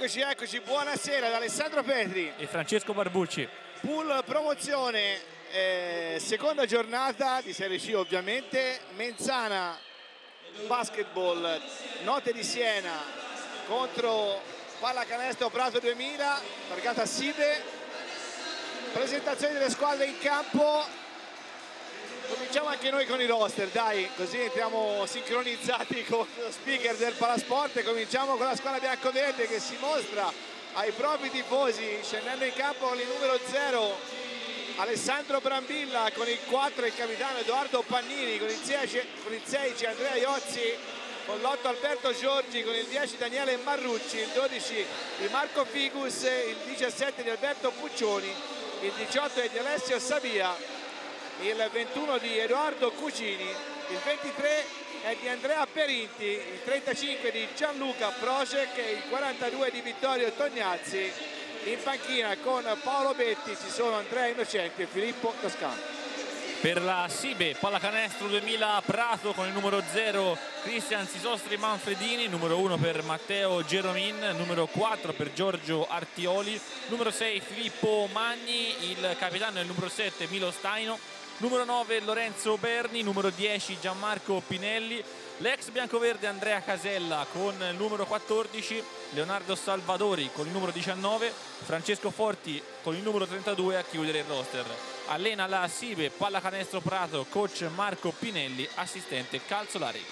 Eccoci, buonasera da Alessandro Petri e Francesco Barbucci. Pool promozione, seconda giornata di Serie C ovviamente. Menzana Basketball, Note di Siena contro Pallacanestro Prato 2000, targata Sibe. Presentazione delle squadre in campo. Cominciamo anche noi con i roster, dai, così entriamo sincronizzati con lo speaker del Palasport e cominciamo con la squadra biancoverde che si mostra ai propri tifosi scendendo in campo con il numero 0 Alessandro Brambilla, con il 4 il capitano Edoardo Pannini, con il 16 Andrea Iozzi, con l'8 Alberto Giorgi, con il 10 Daniele Marrucci, il 12 di Marco Figus, il 17 di Alberto Puccioni, il 18 è di Alessio Sabia, il 21 di Edoardo Cucini, il 23 è di Andrea Perinti, il 35 di Gianluca Procek e il 42 di Vittorio Tognazzi. In panchina con Paolo Betti ci sono Andrea Innocenti e Filippo Toscano. Per la Sibe Pallacanestro 2000 Prato con il numero 0 Cristian Sisostri Manfredini, numero 1 per Matteo Geromin, numero 4 per Giorgio Artioli, numero 6 Filippo Magni, il capitano è il numero 7 Milo Staino, numero 9 Lorenzo Berni, numero 10 Gianmarco Pinelli, l'ex biancoverde Andrea Casella con il numero 14, Leonardo Salvadori con il numero 19, Francesco Forti con il numero 32 a chiudere il roster. Allena la Sibe Pallacanestro Prato coach Marco Pinelli, assistente Calzolari.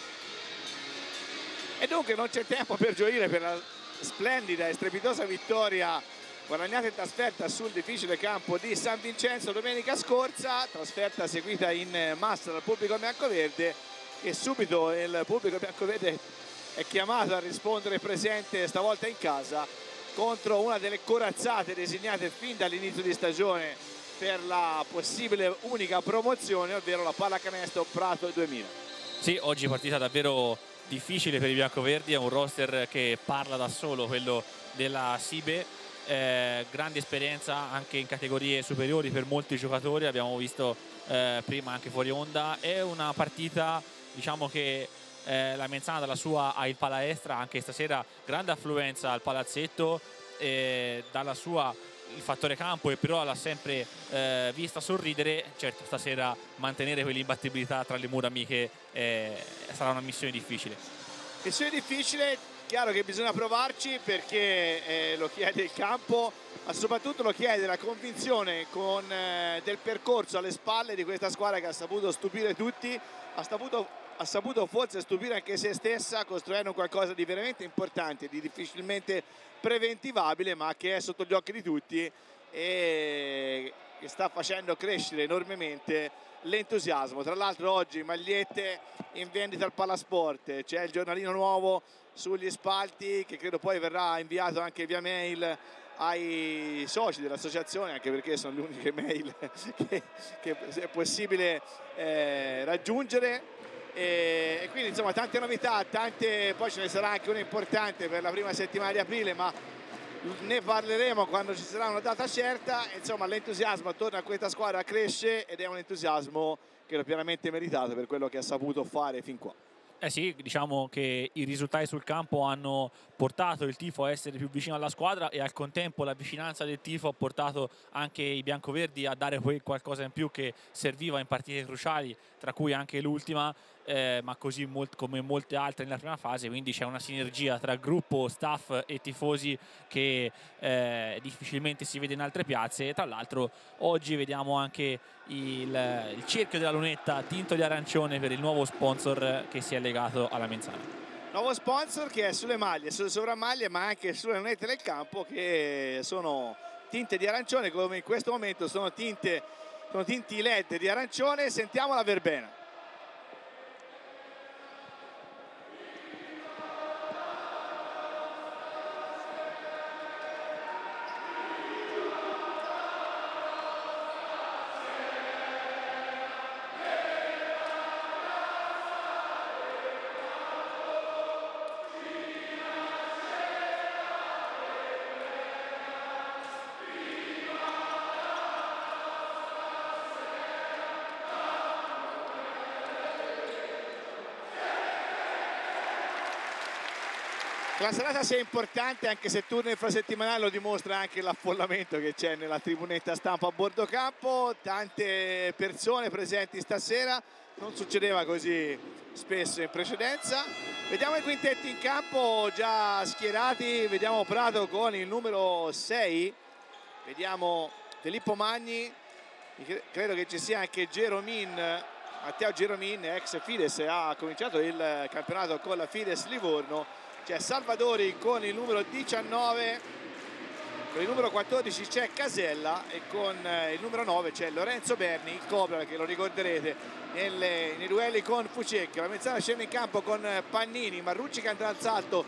E dunque non c'è tempo per gioire per la splendida e strepitosa vittoria guadagnata in trasferta sul difficile campo di San Vincenzo domenica scorsa, trasferta seguita in massa dal pubblico biancoverde, e subito il pubblico biancoverde è chiamato a rispondere presente, stavolta in casa, contro una delle corazzate designate fin dall'inizio di stagione per la possibile unica promozione, ovvero la Pallacanestro Prato 2000. Sì, oggi partita davvero difficile per i biancoverdi, è un roster che parla da solo, quello della Sibe. Grande esperienza anche in categorie superiori per molti giocatori, abbiamo visto prima anche fuori onda. È una partita, diciamo, che la Menzana dalla sua ha il Palaestra, anche stasera grande affluenza al palazzetto, dalla sua il fattore campo, e però l'ha sempre vista sorridere. Certo, stasera mantenere quell'imbattibilità tra le mura amiche sarà una missione difficile. Missione difficile. Chiaro che bisogna provarci perché lo chiede il campo, ma soprattutto lo chiede la convinzione del percorso alle spalle di questa squadra che ha saputo stupire tutti, ha saputo forse stupire anche se stessa, costruendo qualcosa di veramente importante, di difficilmente preventivabile, ma che è sotto gli occhi di tutti e che sta facendo crescere enormemente l'entusiasmo. Tra l'altro oggi magliette in vendita al Palasport, c'è il giornalino nuovo sugli spalti che credo poi verrà inviato anche via mail ai soci dell'associazione, anche perché sono le uniche mail che è possibile raggiungere, e quindi insomma tante novità, poi ce ne sarà anche una importante per la prima settimana di aprile, ma ne parleremo quando ci sarà una data certa. Insomma, l'entusiasmo attorno a questa squadra cresce ed è un entusiasmo che è pienamente meritato per quello che ha saputo fare fin qua. Sì, diciamo che i risultati sul campo hanno portato il tifo a essere più vicino alla squadra, e al contempo la vicinanza del tifo ha portato anche i biancoverdi a dare qualcosa in più che serviva in partite cruciali, tra cui anche l'ultima, ma così come molte altre nella prima fase. Quindi c'è una sinergia tra gruppo, staff e tifosi che difficilmente si vede in altre piazze. E tra l'altro oggi vediamo anche il cerchio della lunetta tinto di arancione per il nuovo sponsor che si è legato alla Menzana. Nuovo sponsor che è sulle maglie, sulle sovramaglie, ma anche sulle lunette del campo, che sono tinte di arancione, come in questo momento sono tinti LED di arancione. Sentiamo la verbena. La serata sia importante, anche se il turno infrasettimanale lo dimostra anche l'affollamento che c'è nella tribunetta stampa a bordo campo, tante persone presenti stasera, non succedeva così spesso in precedenza. Vediamo i quintetti in campo già schierati, vediamo Prato con il numero 6, vediamo Filippo Magni, credo che ci sia anche Geromin, Matteo Geromin, ex Fides, ha cominciato il campionato con la Fides Livorno. C'è Salvadori con il numero 19, con il numero 14 c'è Casella e con il numero 9 c'è Lorenzo Berni, il Cobra, che lo ricorderete nei duelli con Fucecchio. La Mezzana scende in campo con Pannini, Marrucci che andrà al salto,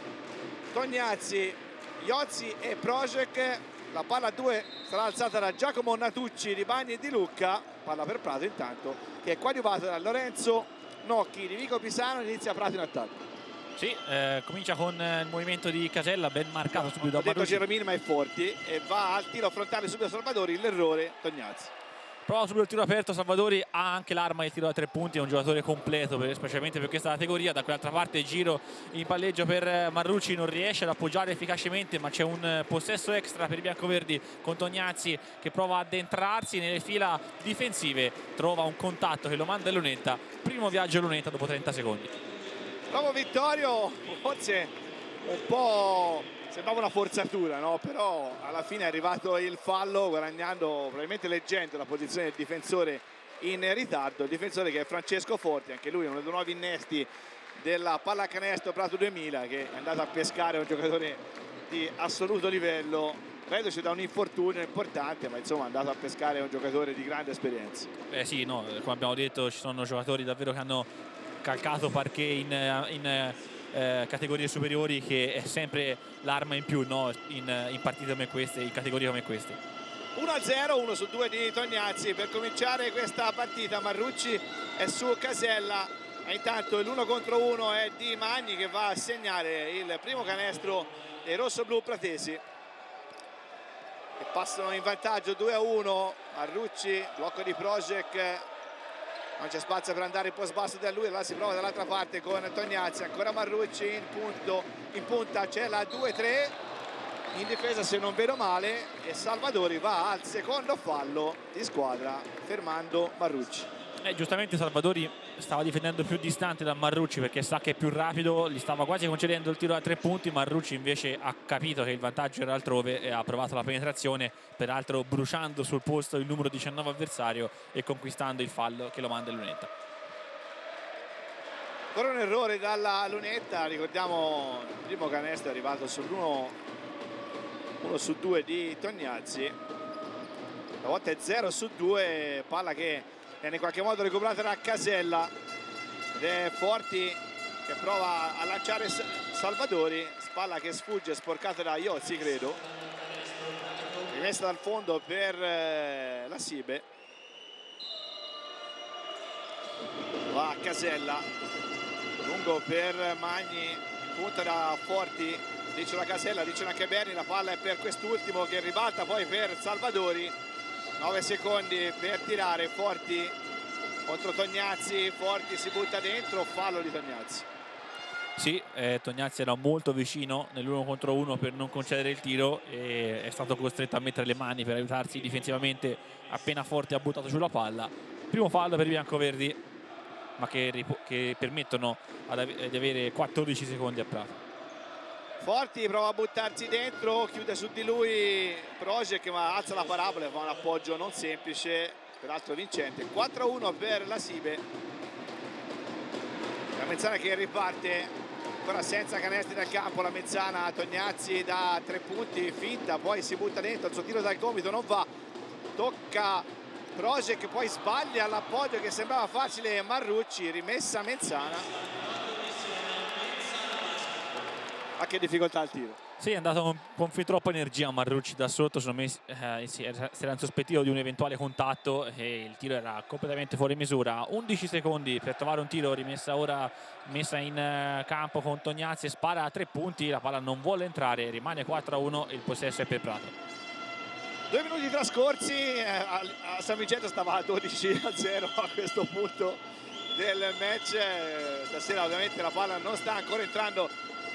Tognazzi, Iozzi e Projek. La palla a 2 sarà alzata da Giacomo Natucci di Bagni e Di Lucca, palla per Prato intanto, che è coadiuvato da Lorenzo Nocchi di Vico Pisano. Inizia Prato in attacco. Sì, comincia con il movimento di Casella, ben marcato subito da Marrucci. Geromin, ma è Forti, e va al tiro frontale subito Salvadori, l'errore Tognazzi. Prova subito il tiro aperto, Salvadori ha anche l'arma del tiro da 3 punti, è un giocatore completo specialmente per questa categoria. Da quell'altra parte giro in palleggio per Marrucci, non riesce ad appoggiare efficacemente, ma c'è un possesso extra per i biancoverdi con Tognazzi che prova ad addentrarsi nelle fila difensive, trova un contatto che lo manda a Lunetta, primo viaggio a Lunetta dopo 30 secondi. Bravo Vittorio, forse un po' sembrava una forzatura, no? Però alla fine è arrivato il fallo, guadagnando, probabilmente leggendo la posizione del difensore in ritardo, il difensore che è Francesco Forti, anche lui uno dei nuovi innesti della pallacanestro Prato 2000, che è andato a pescare un giocatore di assoluto livello, reduce da un infortunio importante, ma insomma è andato a pescare un giocatore di grande esperienza. Sì, no, come abbiamo detto ci sono giocatori davvero che hanno calcato parquet in categorie superiori, che è sempre l'arma in più, no? in partite come queste, in categorie come queste. 1-0, 1 su 2 di Tognazzi per cominciare questa partita. Marrucci è su Casella e intanto l'1 contro 1 è di Magni, che va a segnare il primo canestro dei rossoblu pratesi, che passano in vantaggio 2-1. Marrucci, blocco di Projek, non c'è spazio per andare un po' sbasso da lui, allora si prova dall'altra parte con Tognazzi, ancora Marrucci in punta c'è la 2-3 in difesa se non vedo male, e Salvadori va al secondo fallo di squadra fermando Marrucci. Giustamente Salvadori stava difendendo più distante da Marrucci perché sa che è più rapido, gli stava quasi concedendo il tiro da 3 punti. Marrucci invece ha capito che il vantaggio era altrove e ha provato la penetrazione, peraltro bruciando sul posto il numero 19 avversario e conquistando il fallo che lo manda in Lunetta. Ancora un errore dalla Lunetta, ricordiamo il primo canestro è arrivato sull'1 su 2 di Tognazzi, la volta è 0 su 2, palla che viene in qualche modo recuperata da Casella ed è Forti che prova a lanciare Salvadori, spalla che sfugge, sporcata da Iozzi credo, rimessa dal fondo per la Sibe, va a Casella, lungo per Magni, punta da Forti, dice la Casella, dice anche Berni, la palla è per quest'ultimo che ribalta poi per Salvadori. 9 secondi per tirare, Forti contro Tognazzi, Forti si butta dentro, fallo di Tognazzi. Sì, Tognazzi era molto vicino nell'1 contro 1 per non concedere il tiro e è stato costretto a mettere le mani per aiutarsi difensivamente appena Forti ha buttato sulla palla. Primo fallo per i biancoverdi, ma che permettono di avere 14 secondi a Prato. Forti prova a buttarsi dentro, chiude su di lui Projek, ma alza la parabola e fa un appoggio non semplice, peraltro vincente. 4-1 per la Sibe. La Mezzana che riparte ancora senza canestri dal campo. La Mezzana, Tognazzi da 3 punti, finta, poi si butta dentro, il suo tiro dal gomito non va, tocca Projek, poi sbaglia l'appoggio che sembrava facile Marrucci, rimessa Mezzana. Ma che difficoltà al tiro. Sì, è andato con fin troppa energia Marrucci da sotto, secondo me si era insospettito di un eventuale contatto e il tiro era completamente fuori misura. 11 secondi per trovare un tiro, rimessa ora messa in campo con Tognazzi, spara a 3 punti, la palla non vuole entrare, rimane 4-1 e il possesso è per Prato. 2 minuti trascorsi, a San Vincenzo stava a 12-0 a questo punto del match. Stasera ovviamente la palla non sta ancora entrando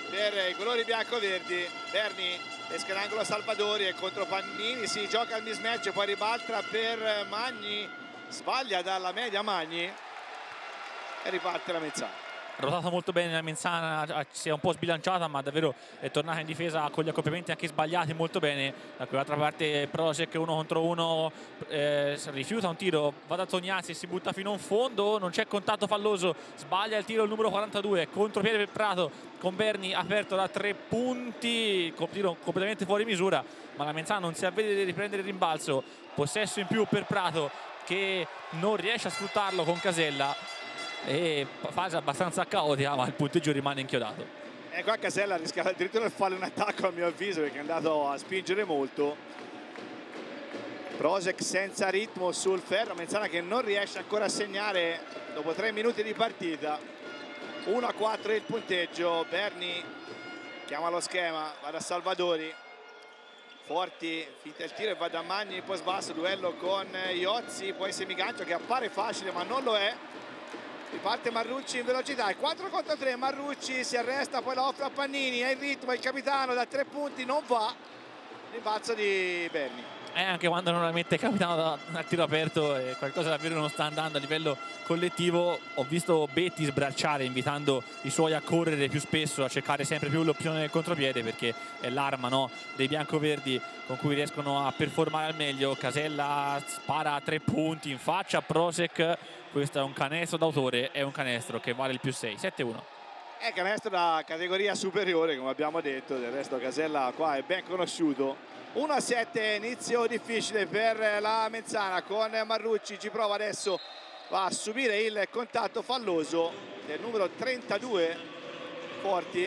per i colori bianco-verdi. Berni esce l'angolo Salvadori e contro Pannini si gioca il mismatch, poi ribalta per Magni, sbaglia dalla media Magni e riparte la Mezzana. Rotato molto bene la Mezzana, si è un po' sbilanciata ma davvero è tornata in difesa con gli accoppiamenti anche sbagliati molto bene. Da quell'altra parte Prosek 1 contro 1 rifiuta un tiro, va da Tognazzi, si butta fino in fondo, non c'è contatto falloso, sbaglia il tiro il numero 42, contropiede per Prato con Berni aperto da 3 punti, tiro completamente fuori misura, ma la Mezzana non si avvede di riprendere il rimbalzo. Possesso in più per Prato che non riesce a sfruttarlo con Casella, e fase abbastanza caotica, ma il punteggio rimane inchiodato. E qua Casella rischiava addirittura di fare un attacco a mio avviso, perché è andato a spingere molto. Prosek senza ritmo sul ferro, Mezzana che non riesce ancora a segnare dopo 3 minuti di partita. 1-4 il punteggio. Berni chiama lo schema, va da Salvadori, Forti finta il tiro e va da Magni in post basso, duello con Iozzi, poi semigancio che appare facile ma non lo è. Riparte Marrucci in velocità, è 4 contro 3, Marrucci si arresta, poi la offre a Pannini, è in ritmo, il capitano da 3 punti non va, rimbalzo di Berni. Anche quando non la mette il capitano dal tiro aperto, qualcosa davvero non sta andando a livello collettivo. Ho visto Betti sbracciare invitando i suoi a correre più spesso, a cercare sempre più l'opzione del contropiede, perché è l'arma, no, dei biancoverdi con cui riescono a performare al meglio. Casella spara a 3 punti in faccia a Prosek, questo è un canestro d'autore, è un canestro che vale il più 6, 7-1. È canestro da categoria superiore, come abbiamo detto, del resto Casella qua è ben conosciuto. 1-7, inizio difficile per la Mezzana con Marrucci, ci prova adesso, va a subire il contatto falloso del numero 32 Forti,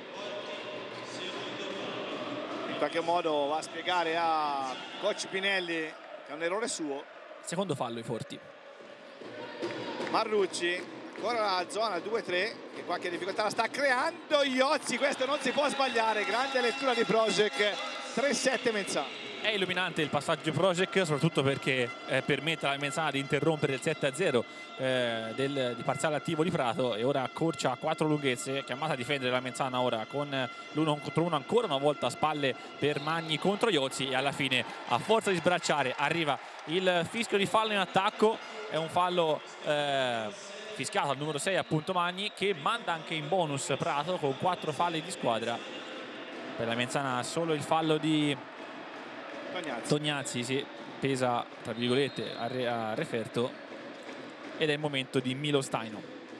in qualche modo va a spiegare a coach Pinelli che è un errore suo. Secondo fallo i Forti. Marrucci, ancora la zona 2-3, che qualche difficoltà la sta creando Iozzi, questo non si può sbagliare, grande lettura di Prosek. 3-7 Mezzana. È illuminante il passaggio di Prosek, soprattutto perché permette alla Mezzana di interrompere il 7-0 di parziale attivo di Prato, e ora accorcia a 4 lunghezze, chiamata a difendere la Mezzana ora con l'1 contro 1 ancora una volta a spalle per Magni contro Iozzi, e alla fine a forza di sbracciare arriva il fischio di fallo in attacco. È un fallo fischiato al numero 6 appunto Magni, che manda anche in bonus Prato con 4 falli di squadra. Per la Mezzana solo il fallo di Tognazzi sì, pesa tra virgolette a referto, ed è il momento di Milo Staino.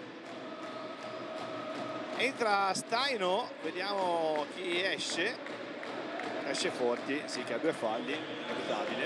Entra Staino, vediamo chi esce. Esce Forti, sì, che ha 2 falli, inevitabile.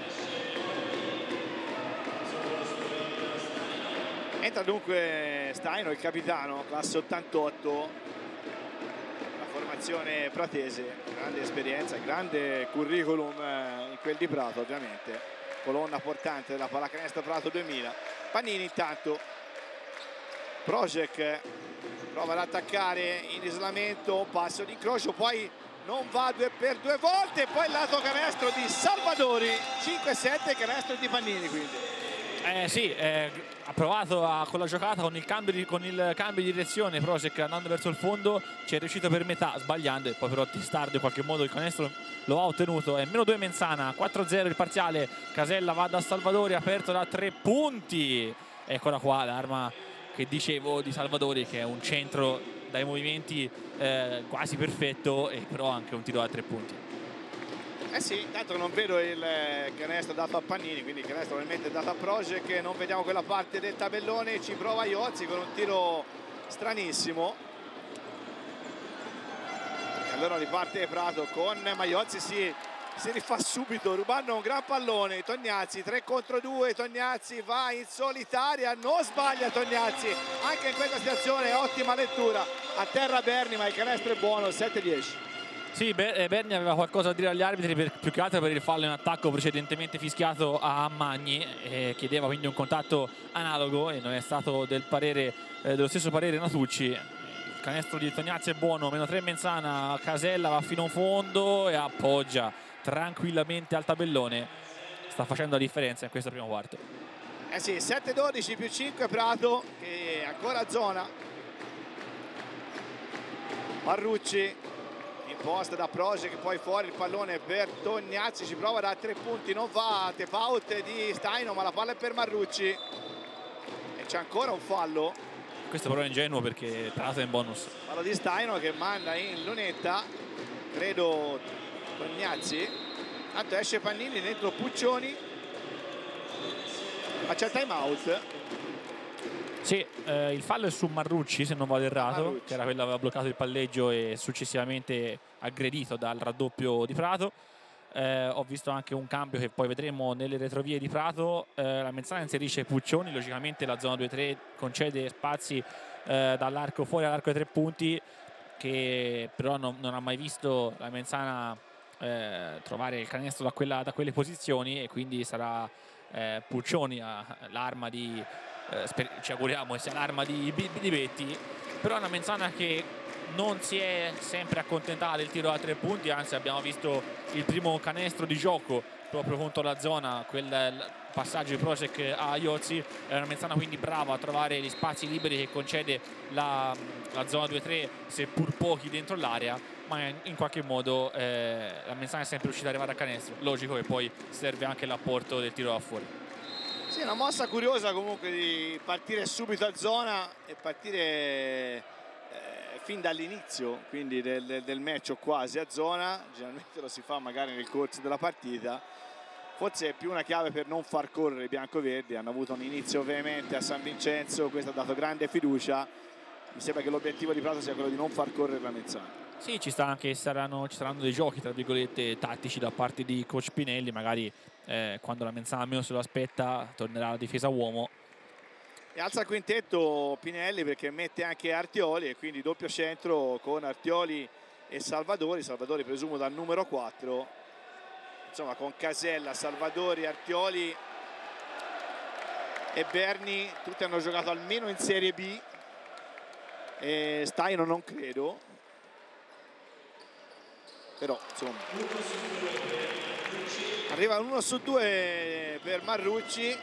Entra dunque Staino, il capitano, classe 88. Formazione pratese, grande esperienza, grande curriculum in quel di Prato, ovviamente colonna portante della pallacanestro Prato 2000. Pannini intanto, Prosek prova ad attaccare in isolamento, passo di incrocio, poi non va per 2 volte, poi il lato canestro di Salvadori, 5-7 canestro di Pannini quindi. Sì, ha provato con la giocata, con il cambio di direzione Prosek andando verso il fondo, ci è riuscito per metà sbagliando, e poi però testardo in qualche modo il canestro lo ha ottenuto. È -2 Mezzana, 4-0 il parziale. Casella va da Salvadori aperto da 3 punti. Eccola qua l'arma che dicevo di Salvadori, che è un centro dai movimenti quasi perfetto, e però anche un tiro da 3 punti. Eh sì, tanto non vedo il canestro dato a Pannini, quindi il canestro probabilmente dato a Prosek, non vediamo quella parte del tabellone, ci prova Iozzi con un tiro stranissimo. E allora riparte Prato con Iozzi, si rifà subito rubando un gran pallone. Tognazzi 3 contro 2, Tognazzi va in solitaria, non sbaglia Tognazzi anche in questa situazione, ottima lettura a terra Berni, ma il canestro è buono. 7-10. Sì, Berni aveva qualcosa da dire agli arbitri, più che altro per il fallo in attacco precedentemente fischiato a Magni, chiedeva quindi un contatto analogo, e non è stato dello stesso parere Natucci. Il canestro di Tognazzi è buono, -3 Mezzana. Casella va fino in fondo e appoggia tranquillamente al tabellone, sta facendo la differenza in questo primo quarto. Eh sì, 7-12 più 5 Prato che è ancora a zona. Marrucci imposta da Project, poi fuori il pallone per Tognazzi, ci prova da 3 punti, non va, tap out di Staino, ma la palla è per Marrucci e c'è ancora un fallo. Questo però è ingenuo perché Prato è in bonus. Fallo di Staino che manda in lunetta, credo Tognazzi. Tanto esce Pannini, dentro Puccioni, ma c'è time out. Sì, il fallo è su Marrucci, se non vado errato, che era quello che aveva bloccato il palleggio e successivamente aggredito dal raddoppio di Prato. Ho visto anche un cambio che poi vedremo nelle retrovie di Prato. La Mezzana inserisce Puccioni, logicamente la zona 2-3 concede spazi dall'arco fuori all'arco dei 3 punti, che però non ha mai visto la Mezzana trovare il canestro da quelle posizioni, e quindi sarà Puccioni l'arma di... ci auguriamo che sia l'arma di Betti. Però è una Mezzana che non si è sempre accontentata del tiro da 3 punti, anzi abbiamo visto il primo canestro di gioco proprio contro la zona, quel passaggio di Project a Iozzi. È una Mezzana quindi brava a trovare gli spazi liberi che concede la zona 2-3, seppur pochi dentro l'area, ma in qualche modo la Mezzana è sempre riuscita ad arrivare a canestro. Logico che poi serve anche l'apporto del tiro da fuori. Sì, una mossa curiosa comunque di partire subito a zona e partire fin dall'inizio, quindi del match o quasi a zona. Generalmente lo si fa magari nel corso della partita, forse è più una chiave per non far correre i biancoverdi. Hanno avuto un inizio veemente a San Vincenzo, questo ha dato grande fiducia. Mi sembra che l'obiettivo di Prato sia quello di non far correre la Mezzana. Sì, ci saranno dei giochi tra virgolette tattici da parte di coach Pinelli, magari quando la Mezzana meno se lo aspetta tornerà la difesa uomo. E alza il quintetto Pinelli perché mette anche Artioli, e quindi doppio centro con Artioli e Salvadori presumo dal numero 4, insomma con Casella, Salvadori, Artioli e Berni, tutti hanno giocato almeno in Serie B, e Staino non credo, però insomma arriva un 1-2 per Marrucci.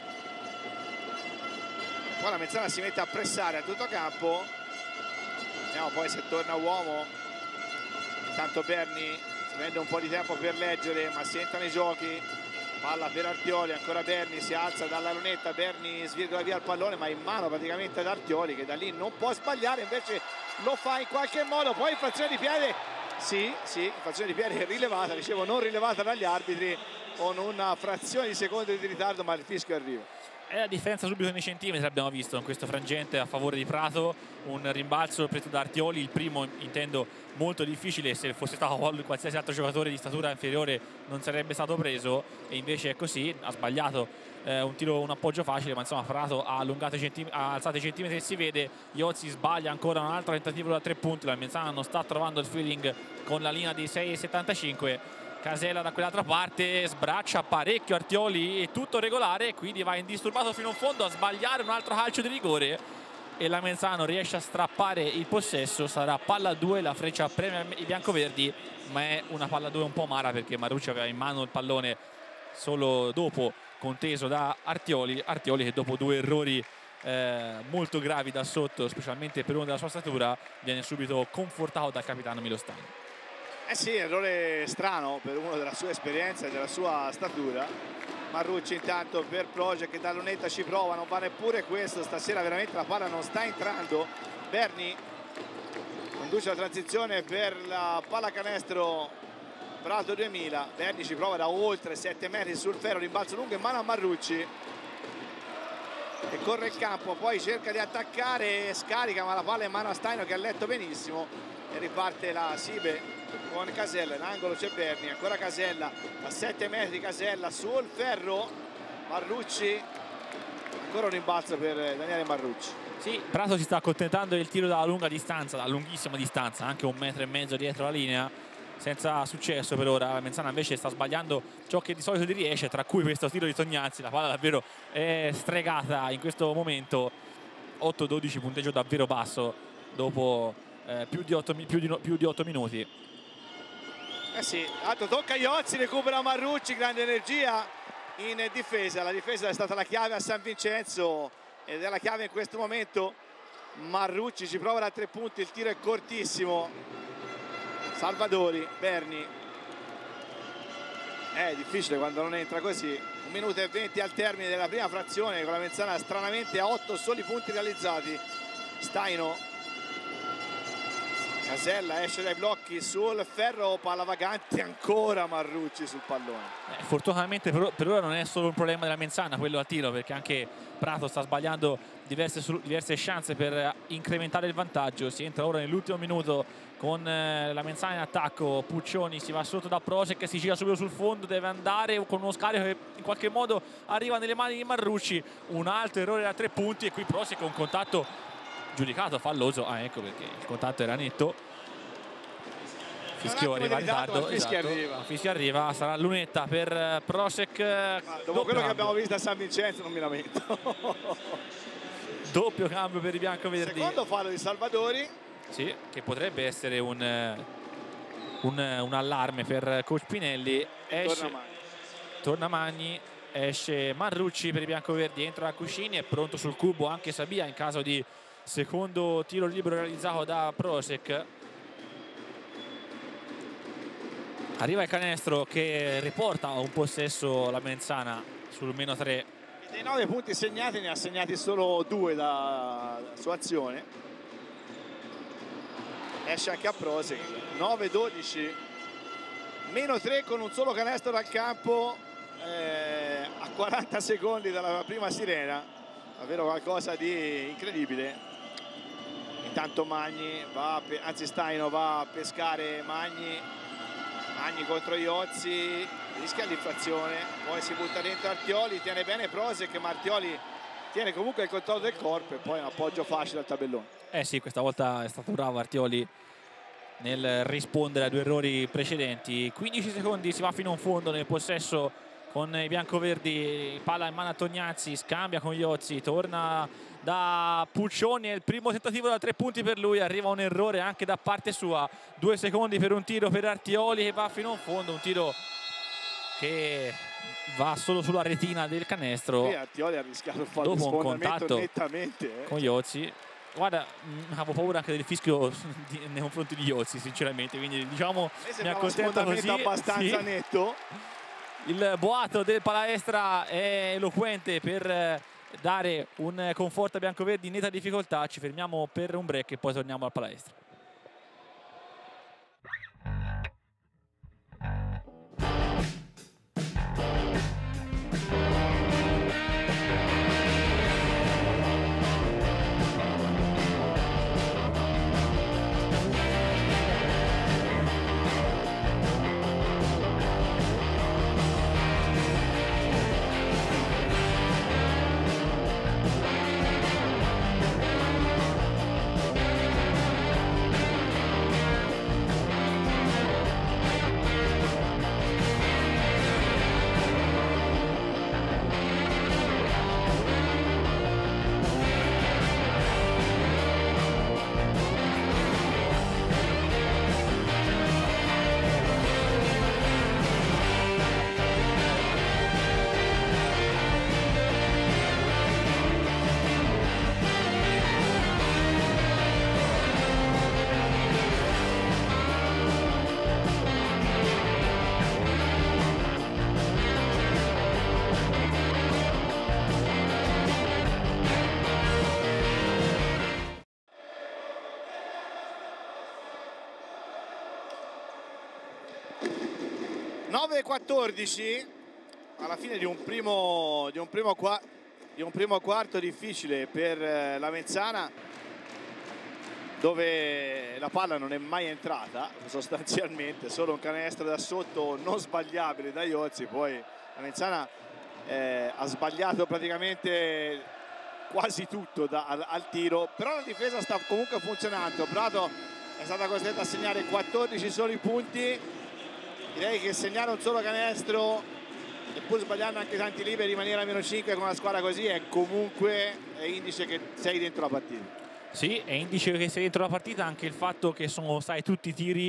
Poi la Mezzana si mette a pressare a tutto campo, vediamo poi se torna uomo. Intanto Berni si prende un po' di tempo per leggere, ma si entra nei giochi. Palla per Artioli, ancora Berni, si alza dalla lunetta, Berni svirgola via il pallone, ma in mano praticamente ad Artioli, che da lì non può sbagliare, invece lo fa in qualche modo. Poi infrazione di piede, sì, infrazione di piede rilevata, dicevo non rilevata dagli arbitri, con una frazione di secondo di ritardo, ma il fischio arriva. È la differenza subito nei centimetri, abbiamo visto in questo frangente a favore di Prato. Un rimbalzo preso da Artioli, il primo intendo molto difficile, se fosse stato qualsiasi altro giocatore di statura inferiore non sarebbe stato preso, e invece è così. Ha sbagliato un appoggio facile, ma insomma Prato ha alzato i centimetri e si vede. Iozzi sbaglia ancora un altro tentativo da 3 punti, la Mezzana non sta trovando il feeling con la linea dei 6,75. Casella da quell'altra parte sbraccia parecchio Artioli, è tutto regolare, quindi va indisturbato fino in fondo a sbagliare un altro calcio di rigore, e la Mezzana non riesce a strappare il possesso. Sarà palla 2, la Freccia premia i biancoverdi, ma è una palla 2 un po' amara perché Marrucci aveva in mano il pallone solo dopo, conteso da Artioli che dopo 2 errori molto gravi da sotto, specialmente per uno della sua statura, viene subito confortato dal capitano Milostani. Eh sì, errore strano per uno della sua esperienza e della sua statura. Marrucci intanto per Project, che da lunetta ci prova, non va neppure questo, stasera veramente la palla non sta entrando. Berni conduce la transizione per la pallacanestro Prato 2000. Berni ci prova da oltre 7 metri sul ferro, rimbalzo lungo in mano a Marrucci, che corre il campo, poi cerca di attaccare, scarica, ma la palla è in mano a Staino, che ha letto benissimo, e riparte la Sibe con Casella. In angolo c'è Berni, ancora Casella a 7 metri, Casella sul ferro, Marrucci, ancora un rimbalzo per Daniele Marrucci. Sì, Prato si sta accontentando del tiro dalla lunga distanza, da lunghissima distanza, anche 1,5 metri dietro la linea, senza successo per ora. La Mezzana invece sta sbagliando ciò che di solito gli riesce, tra cui questo tiro di Tognazzi. La palla davvero è stregata in questo momento. 8-12, punteggio davvero basso dopo più di 8 minuti. Eh sì, altro tocca Iozzi, recupera Marrucci, grande energia in difesa. La difesa è stata la chiave a San Vincenzo ed è la chiave in questo momento. Marrucci ci prova da 3 punti, il tiro è cortissimo Salvadori, Berni. È difficile quando non entra così. 1 minuto e 20 al termine della prima frazione, con la Menzana stranamente a 8 soli punti realizzati. Staino, Casella esce dai blocchi sul ferro, palla vagante ancora, Marrucci sul pallone. Fortunatamente per ora non è solo un problema della Menzana quello al tiro, perché anche Prato sta sbagliando diverse chance per incrementare il vantaggio. Si entra ora nell'ultimo minuto con la Menzana in attacco. Puccioni si va sotto da Prosek, si gira subito sul fondo, deve andare con uno scarico che in qualche modo arriva nelle mani di Marrucci. Un altro errore da 3 punti e qui Prosek un contatto giudicato falloso. Ah, ecco perché il contatto era netto. Fischio arriva in ritardo, fischio arriva, sarà lunetta per Prosek. Dopo quello che abbiamo visto a San Vincenzo non mi lamento. Doppio cambio per i biancoverdi. Secondo fallo di Salvadori. Sì, che potrebbe essere un allarme per coach Pinelli. Torna Magni, esce Marrucci per i biancoverdi, entra Cuscini, è pronto sul cubo anche Sabia in caso di secondo tiro libero realizzato da Prosek. Arriva il canestro che riporta un possesso la Menzana sul -3. Dei 9 punti segnati ne ha segnati solo 2 da sua azione. Esce anche a Prosek. 9-12, -3 con un solo canestro dal campo a 40 secondi dalla prima sirena. Davvero qualcosa di incredibile. Intanto Magni va, anzi Staino va a pescare Magni contro Iozzi, rischia l'infrazione, poi si butta dentro Artioli, tiene bene Prosek, ma Artioli tiene comunque il controllo del corpo e poi un appoggio facile al tabellone. Sì, questa volta è stato bravo Artioli nel rispondere a 2 errori precedenti. 15 secondi, si va fino in fondo nel possesso con i biancoverdi, palla in mano a Tognazzi, scambia con Iozzi, torna da Puccioni, è il primo tentativo da 3 punti per lui, arriva un errore anche da parte sua. 2 secondi per un tiro per Artioli che va fino in fondo, un tiro che va solo sulla retina del canestro. Artioli ha rischiato il fallo dopo un contatto nettamente, con Iozzi. Guarda, avevo paura anche del fischio nei confronti di Iozzi sinceramente, quindi diciamo mi accontento così. Abbastanza netto. Il boato del Palestra è eloquente per dare un conforto a biancoverdi in netta difficoltà. Ci fermiamo per un break e poi torniamo al Palestra. e 14 alla fine di un primo quarto difficile per la Menzana, dove la palla non è mai entrata sostanzialmente, solo un canestro da sotto non sbagliabile da Iozzi. Poi la Menzana ha sbagliato praticamente quasi tutto al tiro, però la difesa sta comunque funzionando. Prato è stata costretta a segnare 14 soli punti. Direi che segnare un solo canestro e pur sbagliando anche tanti liberi rimanere a -5 con una squadra così è comunque indice che sei dentro la partita. Sì, è indice che sei dentro la partita anche il fatto che sono stati tutti tiri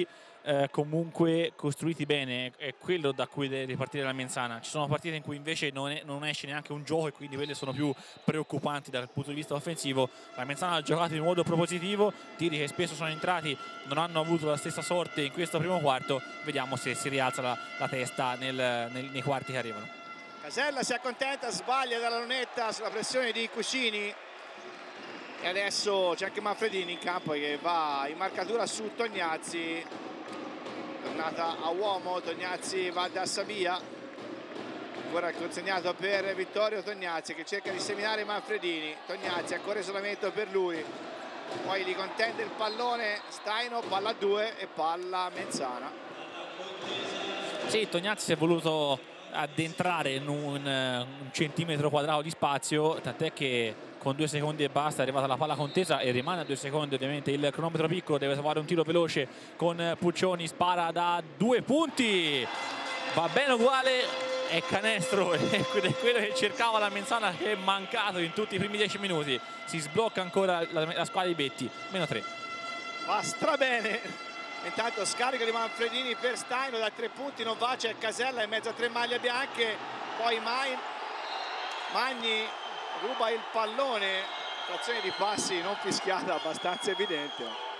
comunque costruiti bene, è quello da cui deve ripartire la Menzana. Ci sono partite in cui invece non esce neanche un gioco e quindi quelle sono più preoccupanti dal punto di vista offensivo. La Menzana ha giocato in modo propositivo, tiri che spesso sono entrati non hanno avuto la stessa sorte in questo primo quarto. Vediamo se si rialza la testa nei quarti che arrivano. Casella si accontenta, sbaglia dalla lunetta sulla pressione di Cuscini e adesso c'è anche Manfredini in campo che va in marcatura su Tognazzi. Tornata a uomo, Tognazzi va da Sabia, ancora il consegnato per Vittorio Tognazzi che cerca di seminare Manfredini. Tognazzi ancora isolamento per lui, poi li contende il pallone Staino, palla a 2 e palla Menzana. Sì, Tognazzi si è voluto addentrare in un centimetro quadrato di spazio, tant'è che con 2 secondi e basta è arrivata la palla contesa e rimane a 2 secondi ovviamente il cronometro piccolo. Deve trovare un tiro veloce con Puccioni, spara da 2 punti, va bene uguale, è canestro ed è quello che cercava la Menzana, che è mancato in tutti i primi 10 minuti. Si sblocca ancora la squadra di Betti, -3. Va strabene. Intanto scarico di Manfredini per Staino, da 3 punti non va, c'è Casella in mezzo a 3 maglie bianche, poi Magni ruba il pallone, frazione di passi non fischiata abbastanza evidente.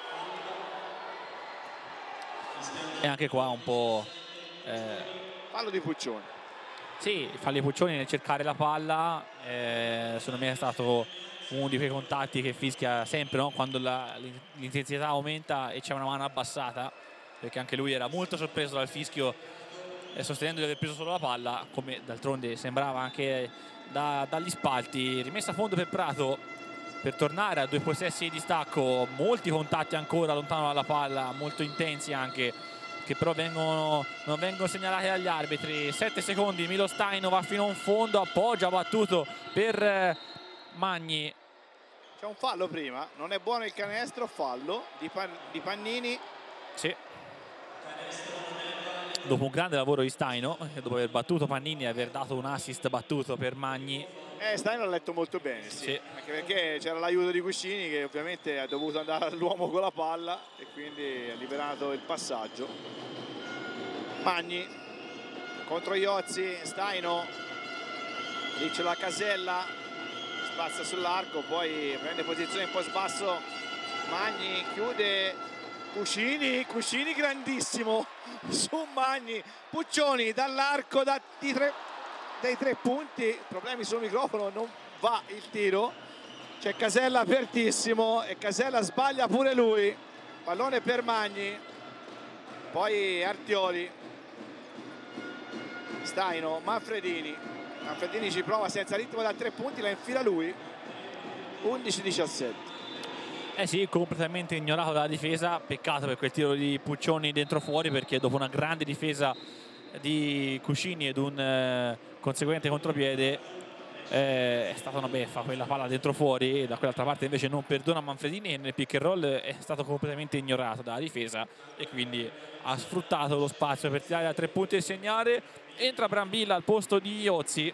E anche qua un po' fallo di Puccioni. Sì, fallo di Puccioni nel cercare la palla, secondo me è stato uno di quei contatti che fischia sempre, no? Quando l'intensità aumenta e c'è una mano abbassata, perché anche lui era molto sorpreso dal fischio, sostenendo di aver preso solo la palla, come d'altronde sembrava anche dagli spalti. Rimessa a fondo per Prato per tornare a 2 possessi di distacco, molti contatti ancora lontano dalla palla, molto intensi anche, che però non vengono segnalati dagli arbitri. 7 secondi, Milo Staino va fino in fondo, appoggia, battuto per Magni. C'è un fallo prima, non è buono il canestro, fallo di Pannini. Sì. Dopo un grande lavoro di Staino, dopo aver battuto Pannini e aver dato un assist battuto per Magni. Staino l'ha letto molto bene, sì. Sì. Anche perché c'era l'aiuto di Cuscini che ovviamente ha dovuto andare all'uomo con la palla e quindi ha liberato il passaggio. Magni contro Iozzi, Staino, lì c'è la Casella, spazza sull'arco, poi prende posizione un po' sbasso Magni, chiude Cuscini grandissimo su Magni, Puccioni dall'arco dei 3 punti, problemi sul microfono, non va il tiro, c'è Casella apertissimo e Casella sbaglia pure lui, pallone per Magni, poi Artioli, Staino, Manfredini ci prova senza ritmo da 3 punti, la infila lui, 11-17. Sì, completamente ignorato dalla difesa, peccato per quel tiro di Puccioni dentro fuori, perché dopo una grande difesa di Cuscini ed un conseguente contropiede è stata una beffa quella palla dentro fuori, e da quell'altra parte invece non perdona Manfredini e nel pick and roll è stato completamente ignorato dalla difesa e quindi ha sfruttato lo spazio per tirare da 3 punti e segnare. Entra Brambilla al posto di Iozzi,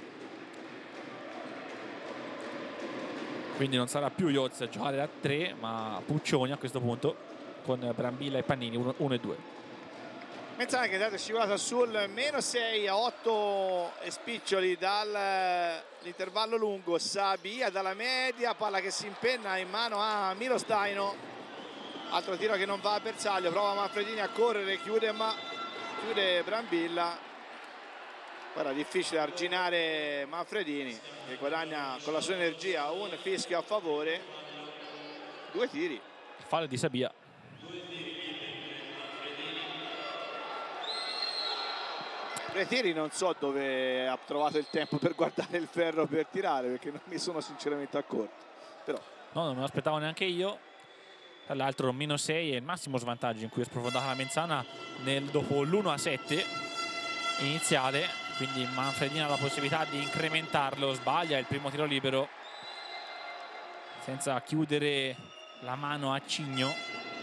quindi non sarà più Iozzi a giocare da 3 ma Puccioni a questo punto, con Brambilla e Pannini 1 e 2. Menzana che è scivolata sul -6 a 8 e spiccioli dall'intervallo lungo. Sabia dalla media, palla che si impenna in mano a Milo Staino, altro tiro che non va a bersaglio, prova Manfredini a correre, chiude Brambilla. Guarda, difficile arginare Manfredini che guadagna con la sua energia un fischio a favore. 2 tiri. Fallo di Sabia. Due tiri, non so dove ha trovato il tempo per guardare il ferro per tirare, perché non mi sono sinceramente accorto. Però no, non me l'aspettavo neanche io. Tra l'altro -6 è il massimo svantaggio in cui è sprofondata la Menzana dopo l'1-7 iniziale, quindi Manfredini ha la possibilità di incrementarlo. Sbaglia il primo tiro libero senza chiudere la mano a Cigno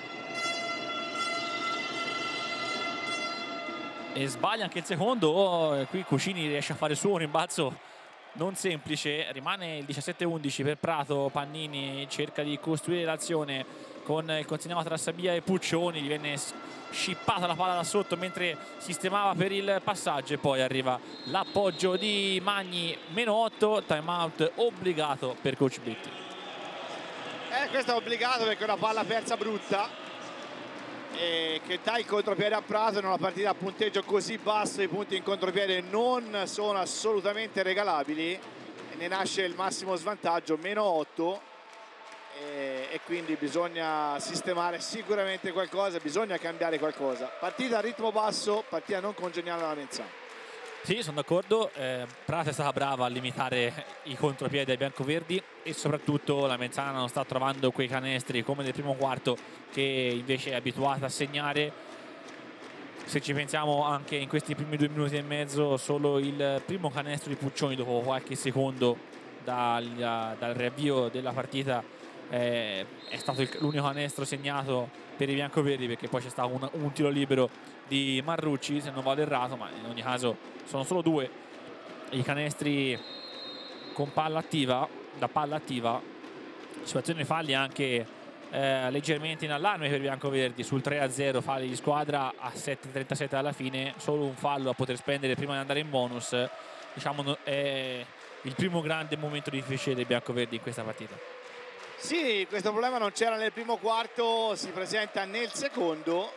e sbaglia anche il secondo. Qui Cuscini riesce a fare il suo rimbalzo non semplice, rimane il 17-11 per Prato. Pannini cerca di costruire l'azione con il consegnato tra Sabia e Puccioni, gli viene scippata la palla da sotto mentre sistemava per il passaggio, e poi arriva l'appoggio di Magni, -8, time out obbligato per coach Britti. Questo è obbligato perché è una palla persa brutta, e che dà il contropiede a Prato in una partita a punteggio così basso. I punti in contropiede non sono assolutamente regalabili e ne nasce il massimo svantaggio, -8, e quindi bisogna sistemare sicuramente qualcosa, bisogna cambiare qualcosa. Partita a ritmo basso, partita non congeniale alla Menzana. Sì, sono d'accordo. Prato è stata brava a limitare i contropiedi ai biancoverdi, e soprattutto la Menzana non sta trovando quei canestri come nel primo quarto, che invece è abituata a segnare. Se ci pensiamo, anche in questi primi 2 minuti e mezzo solo il primo canestro di Puccioni dopo qualche secondo dal riavvio della partita è stato l'unico canestro segnato per i biancoverdi, perché poi c'è stato un tiro libero di Marrucci, se non vado errato, ma in ogni caso sono solo 2 i canestri con palla attiva, da palla attiva. Situazione falli anche leggermente in allarme per i biancoverdi. Sul 3-0 falli di squadra a 7:37 alla fine, solo un fallo a poter spendere prima di andare in bonus. Diciamo è il primo grande momento difficile dei biancoverdi in questa partita. Sì, questo problema non c'era nel primo quarto, si presenta nel secondo,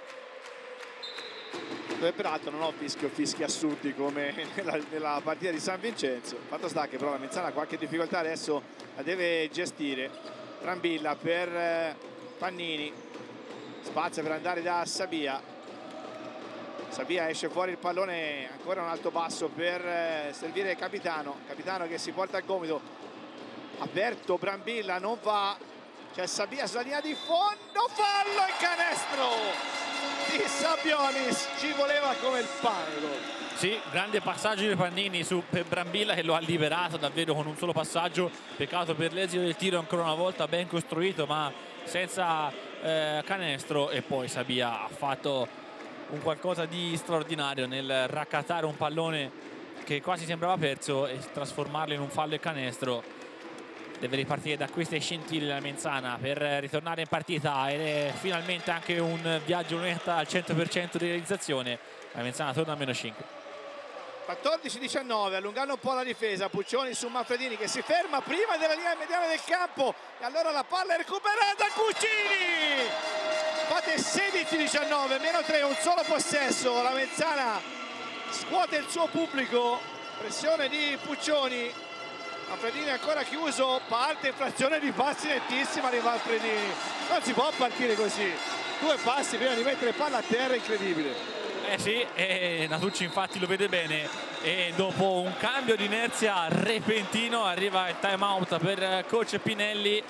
dove peraltro non ho fischi assurdi come nella partita di San Vincenzo. Fatto sta che però la Menzana ha qualche difficoltà, adesso la deve gestire. Brambilla per Pannini, spazio per andare da Sabia. Sabia esce fuori il pallone, ancora un alto basso per servire Capitano che si porta al gomito, aperto Brambilla, non va, c'è Sabia sulla linea di fondo, fallo e canestro di Sabionis, ci voleva come il pane. Sì, grande passaggio di Pannini per Brambilla, che lo ha liberato davvero con un solo passaggio. Peccato per l'esito del tiro, ancora una volta ben costruito ma senza canestro, e poi Sabia ha fatto un qualcosa di straordinario nel raccattare un pallone che quasi sembrava perso e trasformarlo in un fallo e canestro. Deve ripartire da queste scintille la Menzana per ritornare in partita, ed è finalmente anche un viaggio lunetta al 100% di realizzazione. La Menzana torna a -5. 14-19, allungando un po' la difesa. Puccioni su Manfredini che si ferma prima della linea mediana del campo, e allora la palla è recuperata. Cucini, fate 16-19, -3, un solo possesso. La Menzana scuote il suo pubblico, pressione di Puccioni. Manfredini ancora chiuso, parte infrazione di passi nettissima di Manfredini. Non si può partire così, 2 passi prima di mettere palla a terra, incredibile. Sì, e Natucci infatti lo vede bene, e dopo un cambio di inerzia repentino arriva il time out per coach Pinelli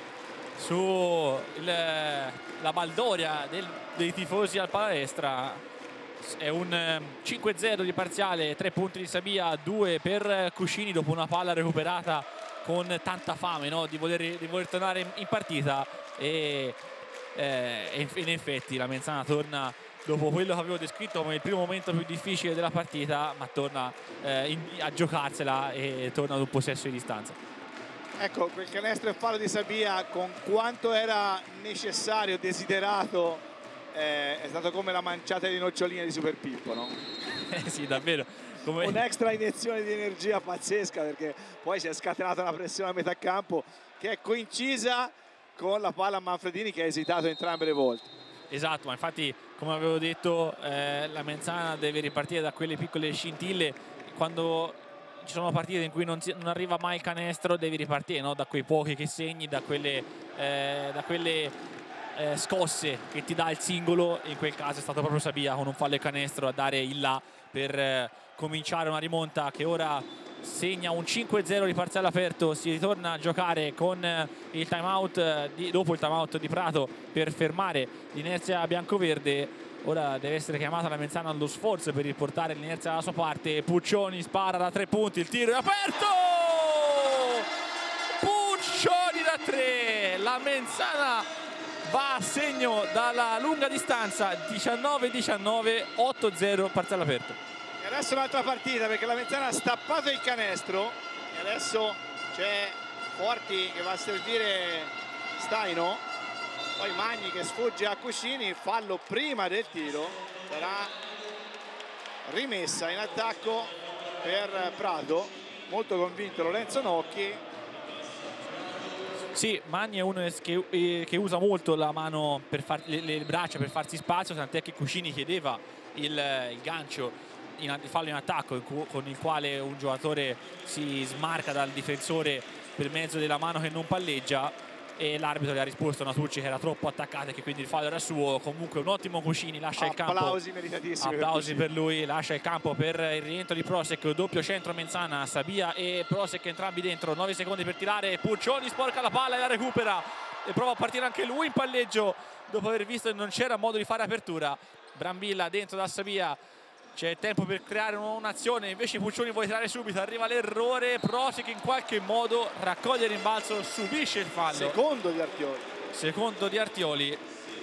la baldoria dei tifosi al palestra. È un 5-0 di parziale, 3 punti di Sabia, 2 per Cuscini dopo una palla recuperata con tanta fame, no? di voler tornare in partita, e in effetti la Menzana torna dopo quello che avevo descritto come il primo momento più difficile della partita, ma torna a giocarsela e torna ad un possesso di distanza. Ecco, quel canestro e fallo di Sabia, con quanto era necessario, desiderato, è stato come la manciata di noccioline di Super Pippo, no? Sì, davvero. Come... un'extra iniezione di energia pazzesca, perché poi si è scatenata una pressione a metà campo che è coincisa con la palla a Manfredini, che ha esitato entrambe le volte. Esatto, ma infatti, come avevo detto, la Menzana deve ripartire da quelle piccole scintille. Quando ci sono partite in cui non arriva mai il canestro, devi ripartire, no? Da quei pochi che segni, da quelle scosse che ti dà il singolo. In quel caso è stato proprio Sabia con un fallo e canestro a dare il là per cominciare una rimonta che ora segna un 5-0 di parziale aperto. Si ritorna a giocare con il timeout dopo il timeout di Prato per fermare l'inerzia biancoverde. Ora deve essere chiamata la Menzana allo sforzo per riportare l'inerzia dalla sua parte. Puccioni spara da 3 punti, il tiro è aperto! Puccioni da 3, la Menzana va a segno dalla lunga distanza, 19-19, 8-0, parziale aperto. E adesso un'altra partita, perché la Menzana ha stappato il canestro e adesso c'è Forti che va a servire Staino. Poi Magni che sfugge a Cuscini, fallo prima del tiro, sarà rimessa in attacco per Prato, molto convinto Lorenzo Nocchi. Sì, Magni è uno che usa molto la mano le braccia per farsi spazio, tant'è che Cuscini chiedeva il gancio, il fallo in attacco con il quale un giocatore si smarca dal difensore per mezzo della mano che non palleggia, e l'arbitro gli ha risposto a Natucci che era troppo attaccata e che quindi il fallo era suo. Comunque un ottimo Cuscini, lascia il campo, applausi meritatissimi, applausi per lui, lascia il campo per il rientro di Prosek, doppio centro Menzana, Sabia e Prosek entrambi dentro, 9 secondi per tirare, Puccioni sporca la palla e la recupera e prova a partire anche lui in palleggio dopo aver visto che non c'era modo di fare apertura. Brambilla dentro da Sabia, c'è tempo per creare un'azione, invece Puccioni vuole tirare subito, arriva l'errore, Prosek in qualche modo raccoglie il rimbalzo, subisce il fallo. Secondo di Artioli.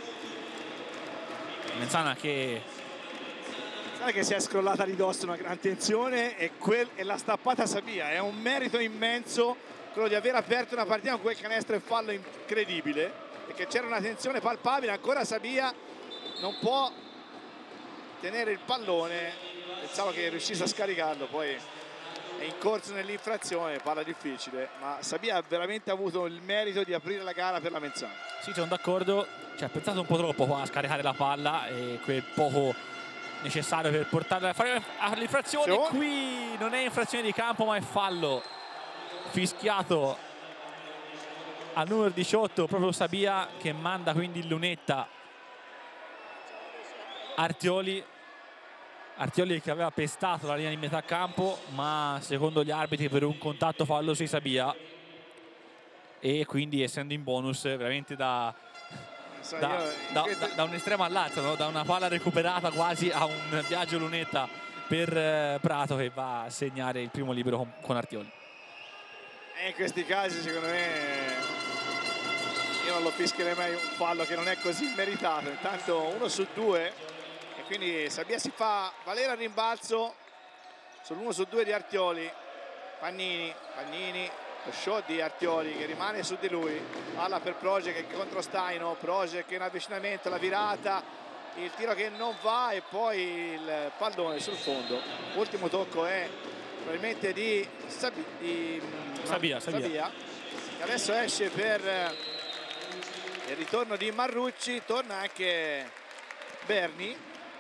Menzana che si è scrollata di dosso una gran tensione e l'ha stappata Sabia. È un merito immenso quello di aver aperto una partita con quel canestro e fallo incredibile, perché c'era una tensione palpabile. Ancora Sabia non può tenere il pallone, pensavo che riuscisse a scaricarlo, poi è in corso nell'infrazione, palla difficile, ma Sabia ha veramente avuto il merito di aprire la gara per la Menzana. Sì, sono d'accordo, ci ha pensato un po' troppo qua a scaricare la palla e quel poco necessario per portarla a fare all'infrazione. Qui non è infrazione di campo ma è fallo fischiato al numero 18, proprio Sabia, che manda quindi in lunetta Artioli che aveva pestato la linea di metà campo, ma secondo gli arbitri per un contatto fallo su Sabia, e quindi essendo in bonus veramente da un estremo all'altro, no? Da una palla recuperata quasi a un viaggio lunetta per Prato, che va a segnare il primo libero con Artioli. E in questi casi secondo me io non lo fischierei mai un fallo che non è così meritato. Intanto 1-2 e quindi Sabia si fa valere al rimbalzo sull'1-2 di Artioli. Pannini, lo shot di Artioli che rimane su di lui, palla per Projek contro Staino, Projek in avvicinamento, la virata, il tiro che non va e poi il pallone sul fondo. Ultimo tocco è probabilmente di Sabia, che adesso esce per il ritorno di Marrucci, torna anche Berni.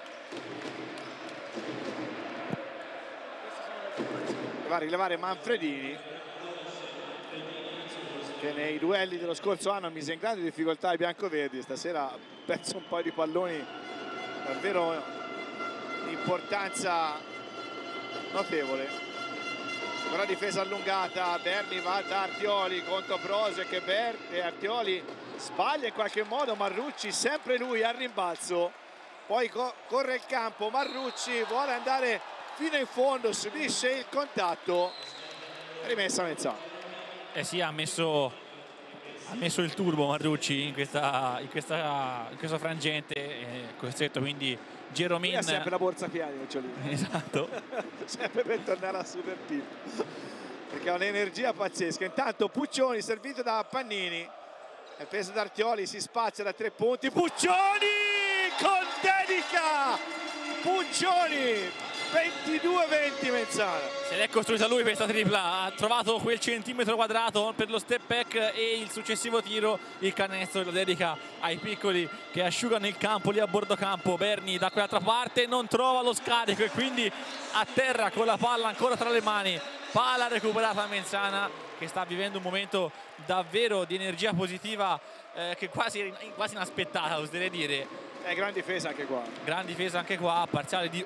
Va a rilevare Manfredini, che nei duelli dello scorso anno mise in grande difficoltà ai biancoverdi, stasera ha perso un paio di palloni davvero di importanza notevole. Ora difesa allungata, Berni va da Artioli contro Prosek e Artioli sbaglia in qualche modo, Marrucci sempre lui al rimbalzo, poi corre il campo, Marrucci vuole andare fino in fondo, subisce il contatto, rimessa Menzana. Eh sì, ha messo il turbo Marrucci in questo frangente, costretto quindi Geromin. Ha sempre la borsa piani, Nocciolini. Esatto. Sempre per tornare a Super Pip, perché ha un'energia pazzesca. Intanto Puccioni servito da Pannini, è preso da Artioli, si spazia da 3 punti, Puccioni con dedica, Puccioni 22-20 Menzana. Se l'è costruita lui questa tripla, ha trovato quel centimetro quadrato per lo step back e il successivo tiro, il canestro lo dedica ai piccoli che asciugano il campo lì a bordo campo. Berni da quell'altra parte non trova lo scarico e quindi a terra con la palla ancora tra le mani, palla recuperata a Menzana, che sta vivendo un momento davvero di energia positiva, che quasi inaspettata, oserei dire. Gran difesa anche qua. Gran difesa anche qua, parziale di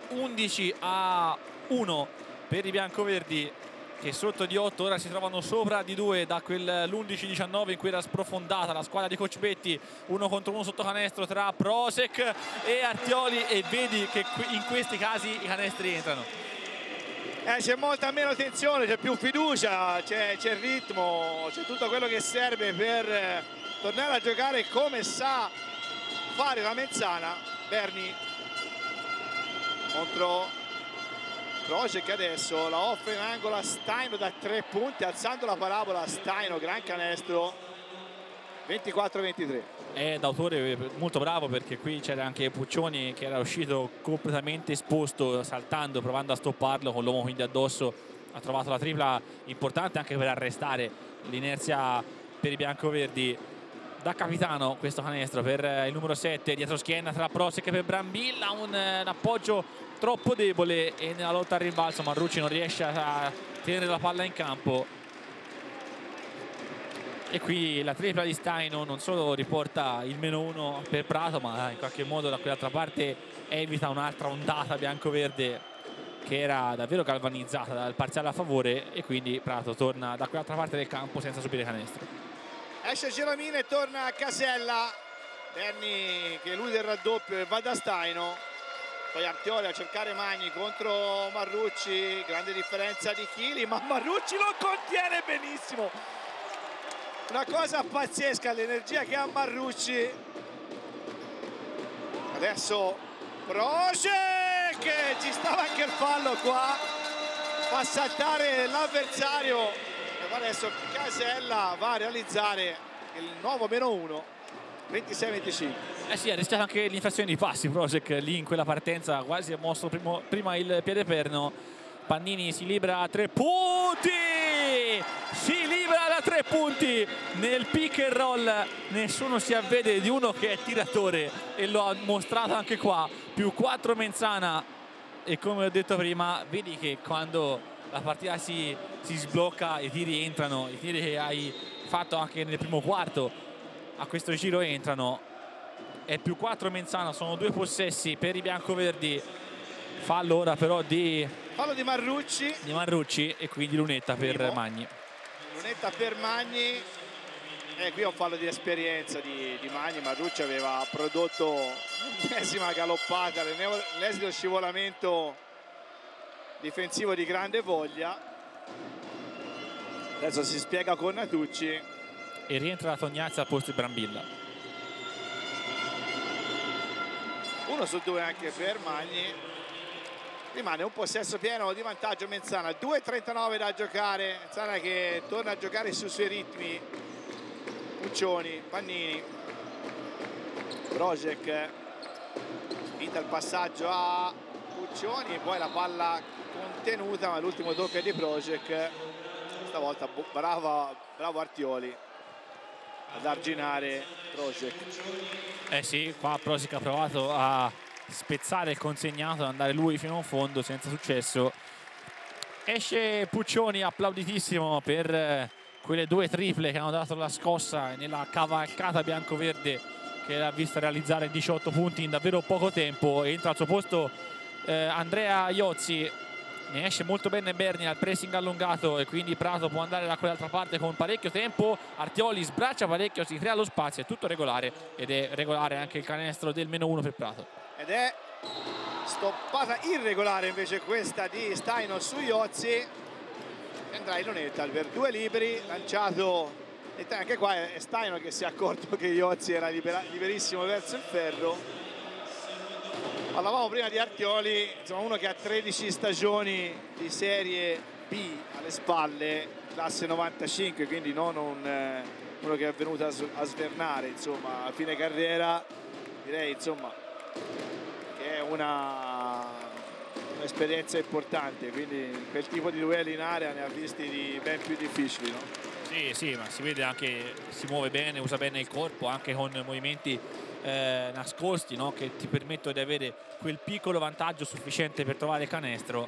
11-1 per i biancoverdi, che sotto di 8 ora si trovano sopra di 2 da l'11-19 in cui era sprofondata la squadra di Coach Betti. 1 contro 1 sotto canestro tra Prosek e Artioli, e vedi che in questi casi i canestri entrano. C'è molta meno tensione, c'è più fiducia, c'è il ritmo, c'è tutto quello che serve per tornare a giocare come sa fare la Menzana. Berni contro Projek, adesso la offre in angolo a Staino da 3 punti, alzando la parabola. Staino, gran canestro, 24-23. È d'autore molto bravo, perché qui c'era anche Puccioni che era uscito completamente esposto, saltando, provando a stopparlo con l'uomo quindi addosso. Ha trovato la tripla importante anche per arrestare l'inerzia per i biancoverdi. Da capitano questo canestro per il numero 7, dietro schiena tra Prosek e Brambilla, un appoggio troppo debole, e nella lotta al rimbalzo Marrucci non riesce a tenere la palla in campo. E qui la tripla di Staino non solo riporta il -1 per Prato, ma in qualche modo da quell'altra parte evita un'altra ondata biancoverde che era davvero galvanizzata dal parziale a favore, e quindi Prato torna da quell'altra parte del campo senza subire canestro. Esce Geromin e torna a Casella. Berni che elude il raddoppio e va da Staino. Poi Artioli a cercare Magni contro Marrucci, grande differenza di chili, ma Marrucci lo contiene benissimo. Una cosa pazzesca l'energia che ha Marrucci. Adesso Prosek, ci stava anche il fallo qua, fa saltare l'avversario, e adesso Casella va a realizzare il nuovo -1, 26-25. Eh sì, ha rischiato anche l'infrazione di passi Prosek lì in quella partenza, quasi ha mosso prima il piede perno. Pannini si libera a 3 punti, si libera da 3 punti nel pick and roll, nessuno si avvede di uno che è tiratore, e lo ha mostrato anche qua. +4 Menzana, e come ho detto prima, vedi che quando la partita si sblocca i tiri entrano, i tiri che hai fatto anche nel primo quarto a questo giro entrano. È +4 Menzana, sono 2 possessi per i biancoverdi. Fallo ora però di Marrucci, e quindi lunetta per Magni. Lunetta per Magni, e qui è un fallo di esperienza di Magni. Marrucci aveva prodotto l'ennesima galoppata, l'esito scivolamento difensivo di grande voglia. Adesso si spiega con Natucci e rientra la Tognazzi al posto di Brambilla. 1 su 2 anche per Magni. Rimane un possesso pieno di vantaggio Menzana, 2:39 da giocare. Menzana che torna a giocare sui suoi ritmi. Puccioni, Pannini, Prosek, finta il passaggio a Puccioni, e poi la palla contenuta, ma l'ultimo tocco è di Prosek. Stavolta bravo Artioli ad arginare Prosek. Eh sì, qua Prosek ha provato a spezzare il consegnato, ad andare lui fino in fondo, senza successo. Esce Puccioni, applauditissimo per quelle 2 triple che hanno dato la scossa nella cavalcata biancoverde, che l'ha vista realizzare 18 punti in davvero poco tempo. Entra al suo posto Andrea Iozzi, ne esce molto bene Berni al pressing allungato, e quindi Prato può andare da quell'altra parte con parecchio tempo. Artioli sbraccia parecchio, si crea lo spazio, è tutto regolare, ed è regolare anche il canestro del -1 per Prato. Ed è stoppata irregolare invece questa di Staino su Iozzi. Andrà in lunetta per 2 liberi, lanciato, e anche qua è Staino che si è accorto che Iozzi era liberissimo verso il ferro. Parlavamo prima di Artioli, insomma, uno che ha 13 stagioni di Serie B alle spalle, classe 95, quindi non uno che è venuto a svernare, insomma, a fine carriera. Direi, insomma, che è un'esperienza importante, quindi quel tipo di duelli in area ne ha visti di ben più difficili, no? Sì, ma si vede anche, si muove bene, usa bene il corpo, anche con movimenti nascosti, no? Che ti permettono di avere quel piccolo vantaggio sufficiente per trovare il canestro.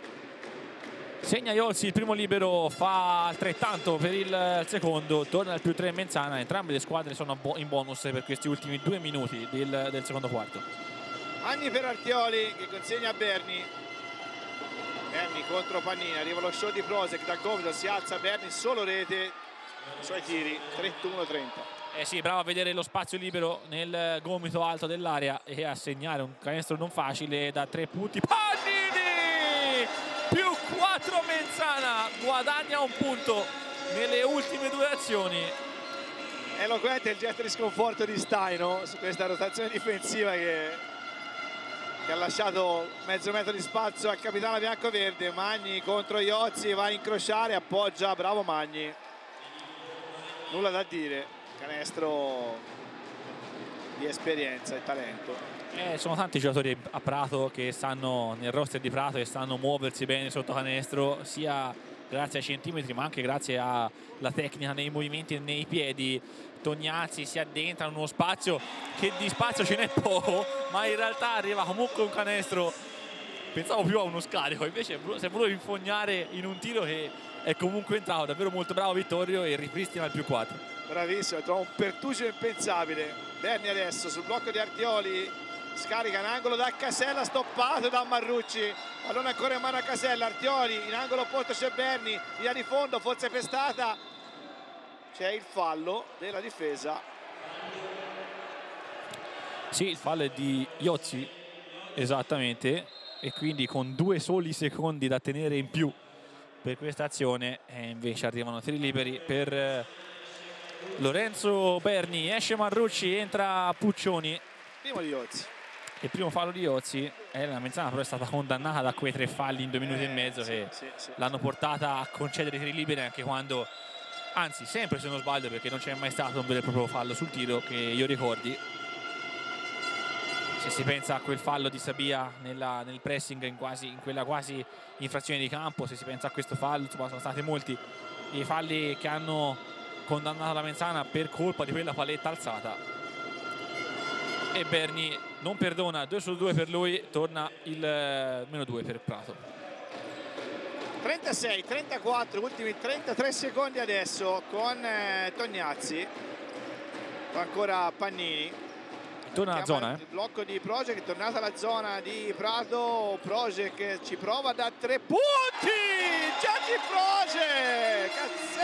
Segna Iozzi il primo libero, fa altrettanto per il secondo, torna al +3 Menzana. Entrambe le squadre sono in bonus per questi ultimi 2 minuti del secondo quarto. Magni per Artioli che consegna a Berni. Berni contro Pannini, arriva lo show di Prosek dal gomito, si alza Berni, solo rete, i suoi tiri, 31-30. Sì, bravo a vedere lo spazio libero nel gomito alto dell'area e a segnare un canestro non facile da 3 punti. Pannini! +4 Menzana, guadagna un punto nelle ultime 2 azioni. Eloquente il gesto di sconforto di Staino su questa rotazione difensiva che ha lasciato mezzo metro di spazio al capitano biancoverde. Magni contro Iozzi, va a incrociare, appoggia, bravo Magni, nulla da dire. canestro di esperienza e talento. Sono tanti giocatori a Prato che stanno nel roster di Prato e sanno muoversi bene sotto canestro, sia grazie ai centimetri ma anche grazie alla tecnica nei movimenti e nei piedi. Tognazzi si addentra in uno spazio che di spazio ce n'è poco, ma in realtà arriva comunque un canestro, pensavo più a uno scarico, invece si è voluto infognare in un tiro che è comunque entrato. Davvero molto bravo Vittorio e ripristina il +4. Bravissimo, trova un pertugio impensabile. Berni adesso sul blocco di Artioli, scarica in angolo da Casella, stoppato da Marrucci, pallone ancora in mano a Casella. Artioli in angolo opposto, c'è Berni, via di fondo, forse pestata, c'è il fallo della difesa. Sì, il fallo è di Iozzi, esattamente, e quindi con 2 soli secondi da tenere in più per questa azione, invece arrivano tiri liberi per Lorenzo Berni. Esce Marrucci, entra Puccioni. Primo di Iozzi. Il primo fallo di Iozzi, la Mezzana però è stata condannata da quei 3 falli in 2 minuti e mezzo che l'hanno portata a concedere tiri liberi anche quando, anzi sempre se non sbaglio, perché non c'è mai stato un vero e proprio fallo sul tiro che io ricordi. Se si pensa a quel fallo di Sabia nel pressing in quella quasi infrazione di campo, se si pensa a questo fallo, insomma sono stati molti i falli che hanno condannato la Mezzana per colpa di quella palletta alzata. E Berni non perdona, 2 su 2 per lui, torna il -2 per Prato. 36-34, ultimi 33 secondi adesso con Tognazzi, ancora Pannini. Torna la zona, il blocco di Project, è tornata la zona di Prato. Project che ci prova da 3 punti, Gianni Project,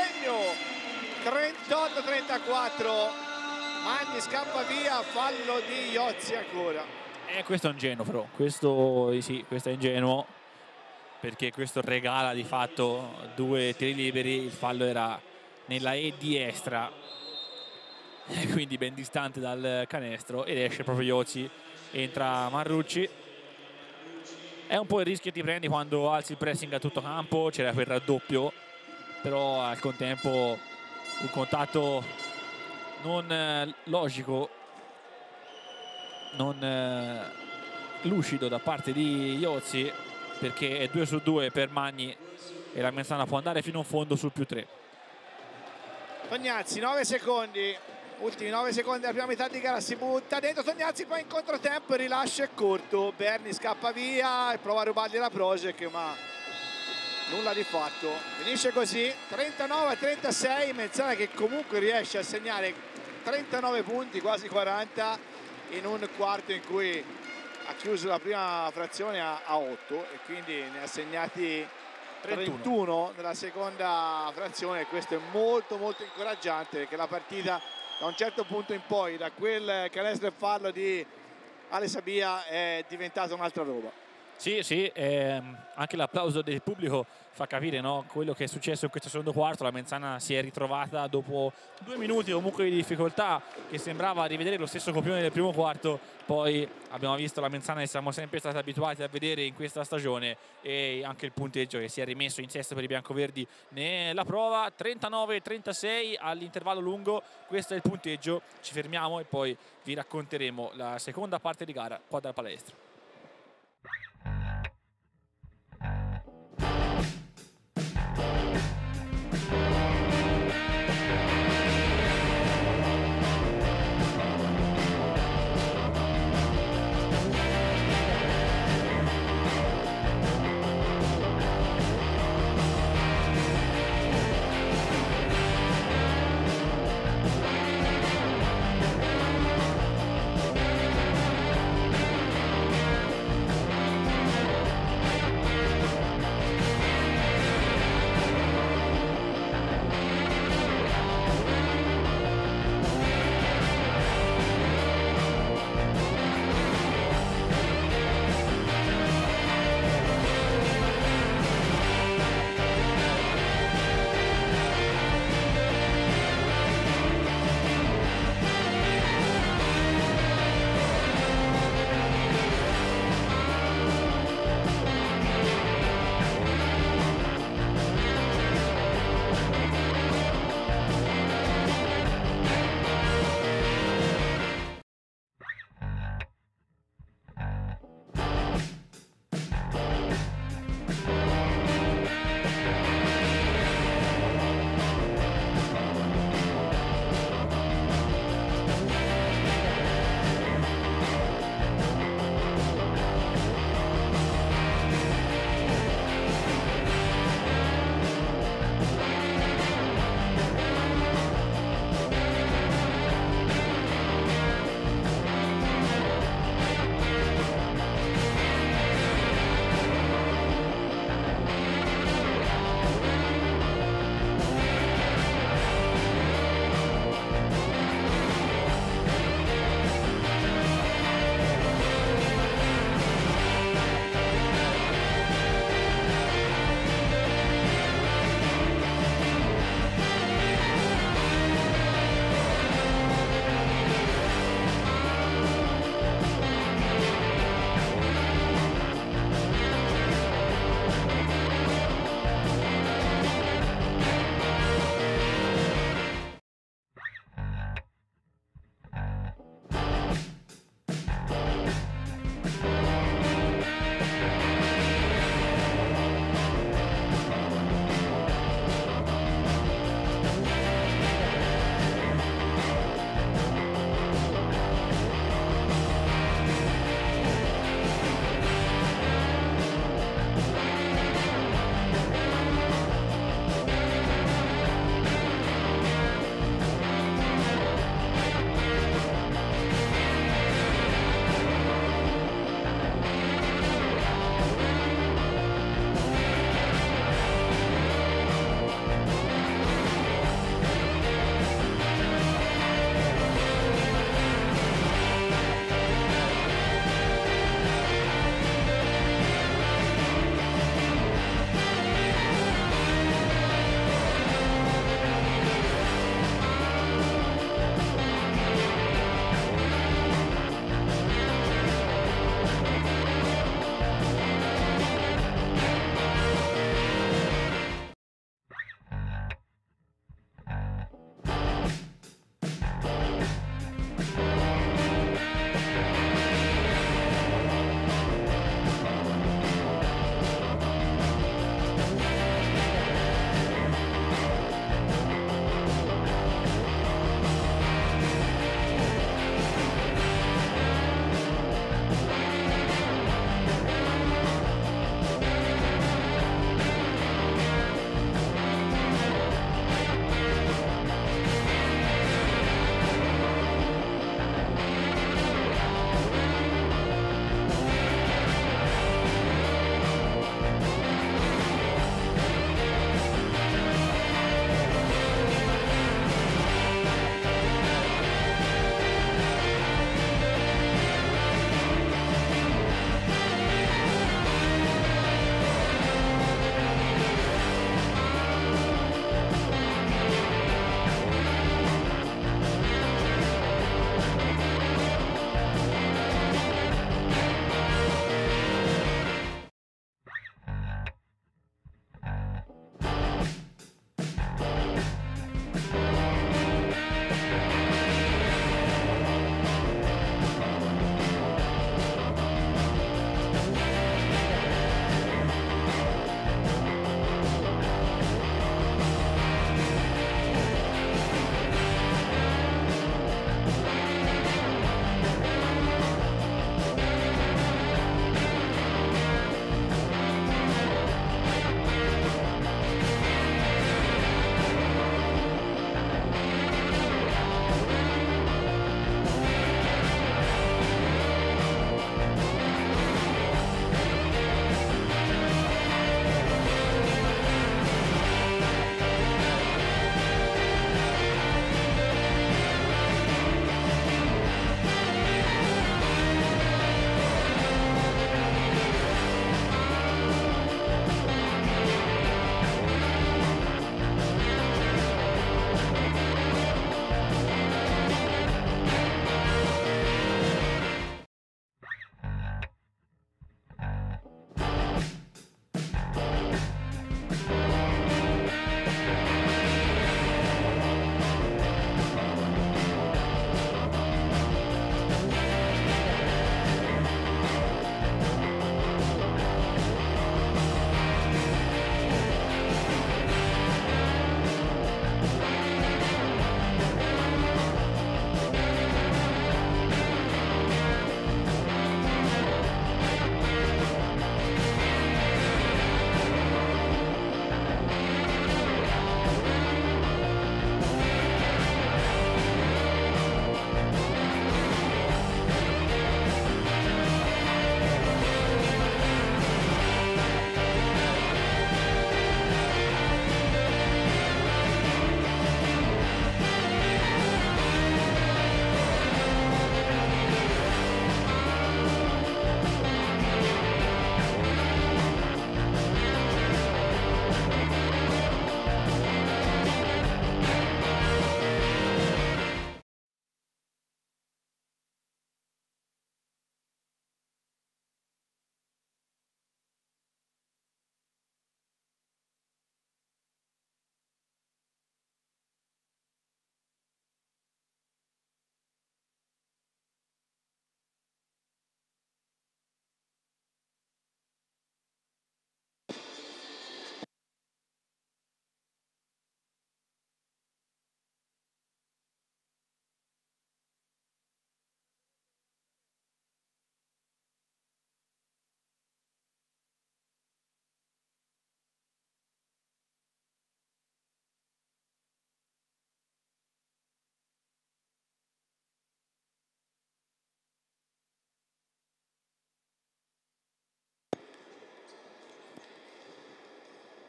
a segno, 38-34. Magni scappa via, fallo di Iozzi ancora. Questo è ingenuo però, questo è ingenuo, perché questo regala di fatto 2 tiri liberi. Il fallo era nella E di destra, quindi ben distante dal canestro, ed esce proprio Iozzi, entra Marrucci. È un po' il rischio che ti prendi quando alzi il pressing a tutto campo, c'era quel raddoppio, però al contempo un contatto non logico, non lucido da parte di Iozzi, perché è 2 su 2 per Magni e la Mezzana può andare fino in fondo sul +3. Tognazzi, 9 secondi, ultimi 9 secondi della prima metà di gara, si butta dentro Tognazzi, poi in controtempo il rilascio è corto, Berni scappa via e prova a rubargli la Project, ma nulla di fatto. Finisce così 39-36, Mezzana che comunque riesce a segnare 39 punti, quasi 40, in un quarto in cui ha chiuso la prima frazione a 8 e quindi ne ha segnati 31 nella seconda frazione. Questo è molto molto incoraggiante, perché la partita da un certo punto in poi, da quel canestro e fallo di Ale Sabia, è diventata un'altra roba. Sì, anche l'applauso del pubblico fa capire, no, quello che è successo in questo secondo quarto. La Mezzana si è ritrovata dopo 2 minuti comunque di difficoltà, che sembrava rivedere lo stesso copione del primo quarto. Poi abbiamo visto la Mezzana che siamo sempre stati abituati a vedere in questa stagione, e anche il punteggio che si è rimesso in sesto per i biancoverdi nella prova. 39-36 all'intervallo lungo, questo è il punteggio. Ci fermiamo e poi vi racconteremo la seconda parte di gara qua dalla palestra.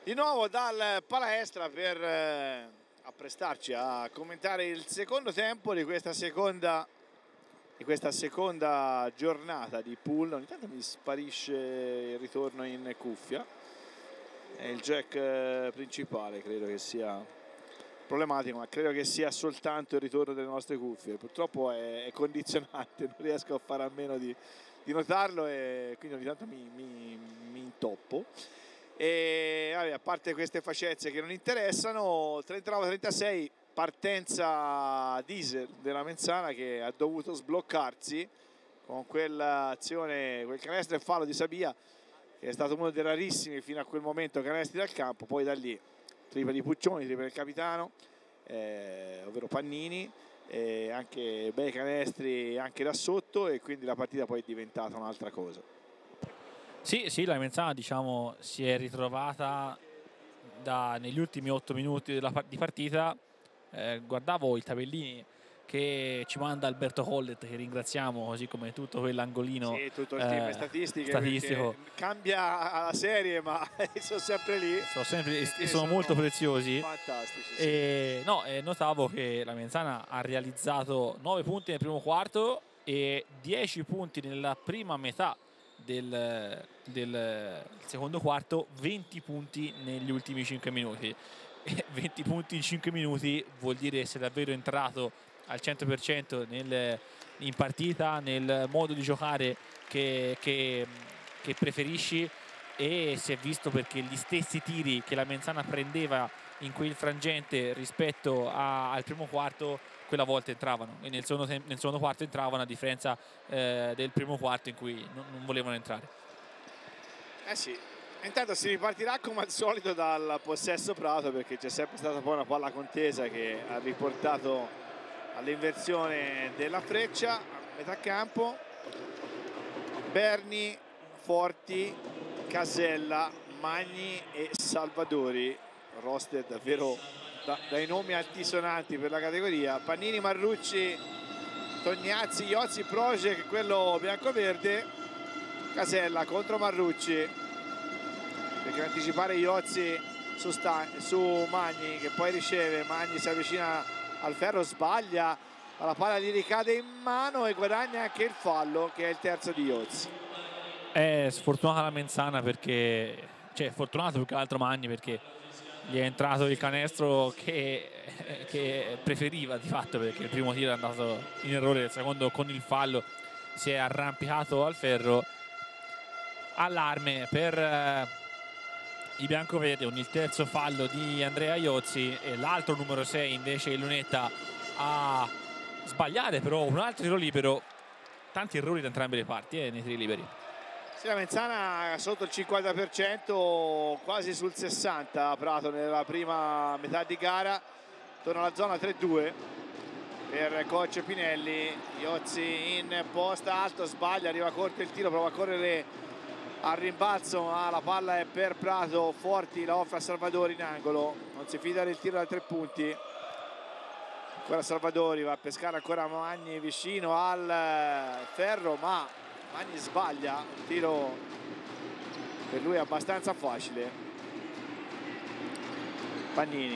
Di nuovo dal palestra per apprestarci a commentare il secondo tempo di questa seconda giornata di pool. Ogni tanto mi sparisce il ritorno in cuffia, è il jack principale, credo che sia problematico, ma credo che sia soltanto il ritorno delle nostre cuffie. Purtroppo è condizionante, non riesco a fare a meno di notarlo, e quindi ogni tanto mi intoppo. E vabbè, a parte queste facezie che non interessano, 39-36, partenza diesel della Menzana, che ha dovuto sbloccarsi con quell'azione, quel canestro e fallo di Sabia, che è stato uno dei rarissimi fino a quel momento canestri dal campo. Poi da lì tripla di Puccioni, tripla del capitano, ovvero Pannini, anche bei canestri anche da sotto, e quindi la partita poi è diventata un'altra cosa. Sì, la Menzana, diciamo, si è ritrovata negli ultimi 8 minuti di partita. Guardavo i tabellini che ci manda Alberto Collet, che ringraziamo, così come tutto quell'angolino. Sì, tutto il team statistico. Cambia la serie, ma sono sempre lì. Sono molto preziosi. Fantastici. Sì. E notavo che la Menzana ha realizzato 9 punti nel primo quarto e 10 punti nella prima metà del secondo quarto, 20 punti negli ultimi 5 minuti. E 20 punti in 5 minuti vuol dire essere davvero entrato al 100% in partita, nel modo di giocare che preferisci, e si è visto perché gli stessi tiri che la Menzana prendeva in quel frangente rispetto al primo quarto quella volta entravano, e nel secondo quarto entravano, a differenza del primo quarto in cui non volevano entrare. Sì, intanto si ripartirà come al solito dal possesso Prato, perché c'è sempre stata poi una palla contesa che ha riportato all'inversione della freccia a metà campo. Berni, Forti, Casella, Magni e Salvadori, roster davvero dai nomi altisonanti per la categoria. Pannini, Marrucci, Tognazzi, Iozzi, Project, quello bianco-verde. Casella contro Marrucci, perché anticipare Iozzi su Magni, che poi riceve. Magni si avvicina al ferro, sbaglia, la palla gli ricade in mano e guadagna anche il fallo, che è il terzo di Iozzi. È sfortunata la Menzana, perché, cioè, fortunato più che altro Magni, perché gli è entrato il canestro che preferiva di fatto, perché il primo tiro è andato in errore, il secondo con il fallo si è arrampicato al ferro. Allarme per i biancoverdi con il terzo fallo di Andrea Iozzi, e l'altro numero 6 invece Lunetta a sbagliare però un altro tiro libero. Tanti errori da entrambe le parti nei tiri liberi. Sì, la Menzana sotto il 50%, quasi sul 60%. Prato nella prima metà di gara, torna alla zona 3-2 per coach Pinelli. Iozzi in posta alto, sbaglia, arriva corto il tiro, prova a correre al rimbalzo, ma la palla è per Prato. Forti la offre a Salvadori in angolo, non si fida del tiro da 3 punti. Ancora Salvadori, va a pescare ancora Magni vicino al ferro, ma Magni sbaglia, il tiro per lui è abbastanza facile. Pannini,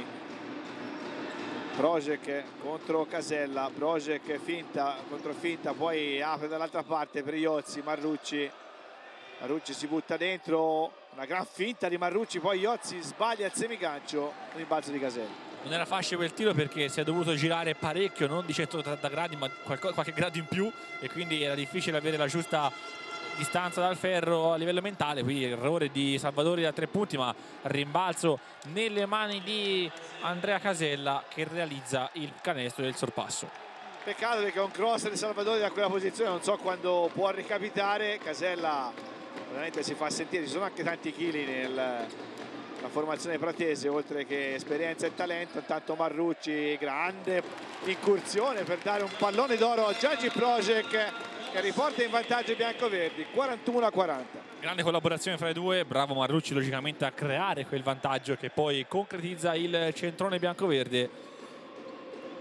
Project contro Casella, Project finta contro finta, poi apre dall'altra parte per Iozzi. Marrucci si butta dentro, una gran finta di Marrucci, poi Iozzi sbaglia il semigancio, rimbalzo di Casella. Non era facile quel tiro, perché si è dovuto girare parecchio, non di 180 gradi, ma qualche grado in più, e quindi era difficile avere la giusta distanza dal ferro a livello mentale. Qui errore di Salvadori da 3 punti, ma rimbalzo nelle mani di Andrea Casella, che realizza il canestro del sorpasso. Peccato, perché un cross di Salvadori da quella posizione non so quando può ricapitare. Casella veramente si fa sentire, ci sono anche tanti chili nella formazione pratese, oltre che esperienza e talento. Intanto Marrucci, grande incursione per dare un pallone d'oro a Giangi Project, che riporta in vantaggio i biancoverdi 41-40. Grande collaborazione fra i due, bravo Marrucci logicamente a creare quel vantaggio che poi concretizza il centrone biancoverde.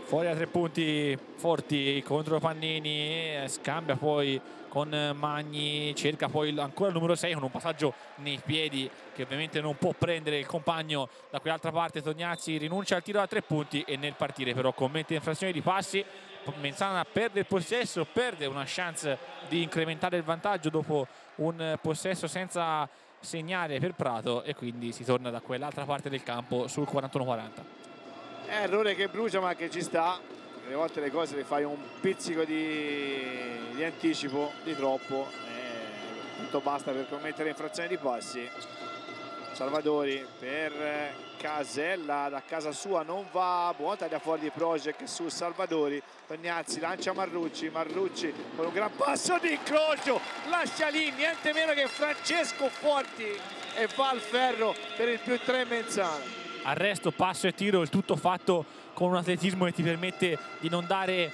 fuori da 3 punti Forti contro Pannini, scambia poi con Magni, cerca poi ancora il numero 6 con un passaggio nei piedi che ovviamente non può prendere il compagno. Da quell'altra parte Tognazzi rinuncia al tiro da 3 punti e nel partire però commette infrazione di passi. Menzana perde il possesso, perde una chance di incrementare il vantaggio dopo un possesso senza segnare per Prato e quindi si torna da quell'altra parte del campo sul 41-40. Errore che brucia ma che ci sta. Le volte le cose le fai un pizzico di anticipo, di troppo, tutto basta per commettere infrazione di passi. Salvadori per Casella, da casa sua non va, buona taglia fuori di Project su Salvadori. Tognazzi lancia Marrucci, Marrucci con un gran passo di incrocio, lascia lì niente meno che Francesco Forti e va al ferro per il +3 Menzana. Arresto, passo e tiro, il tutto fatto con un atletismo che ti permette di non dare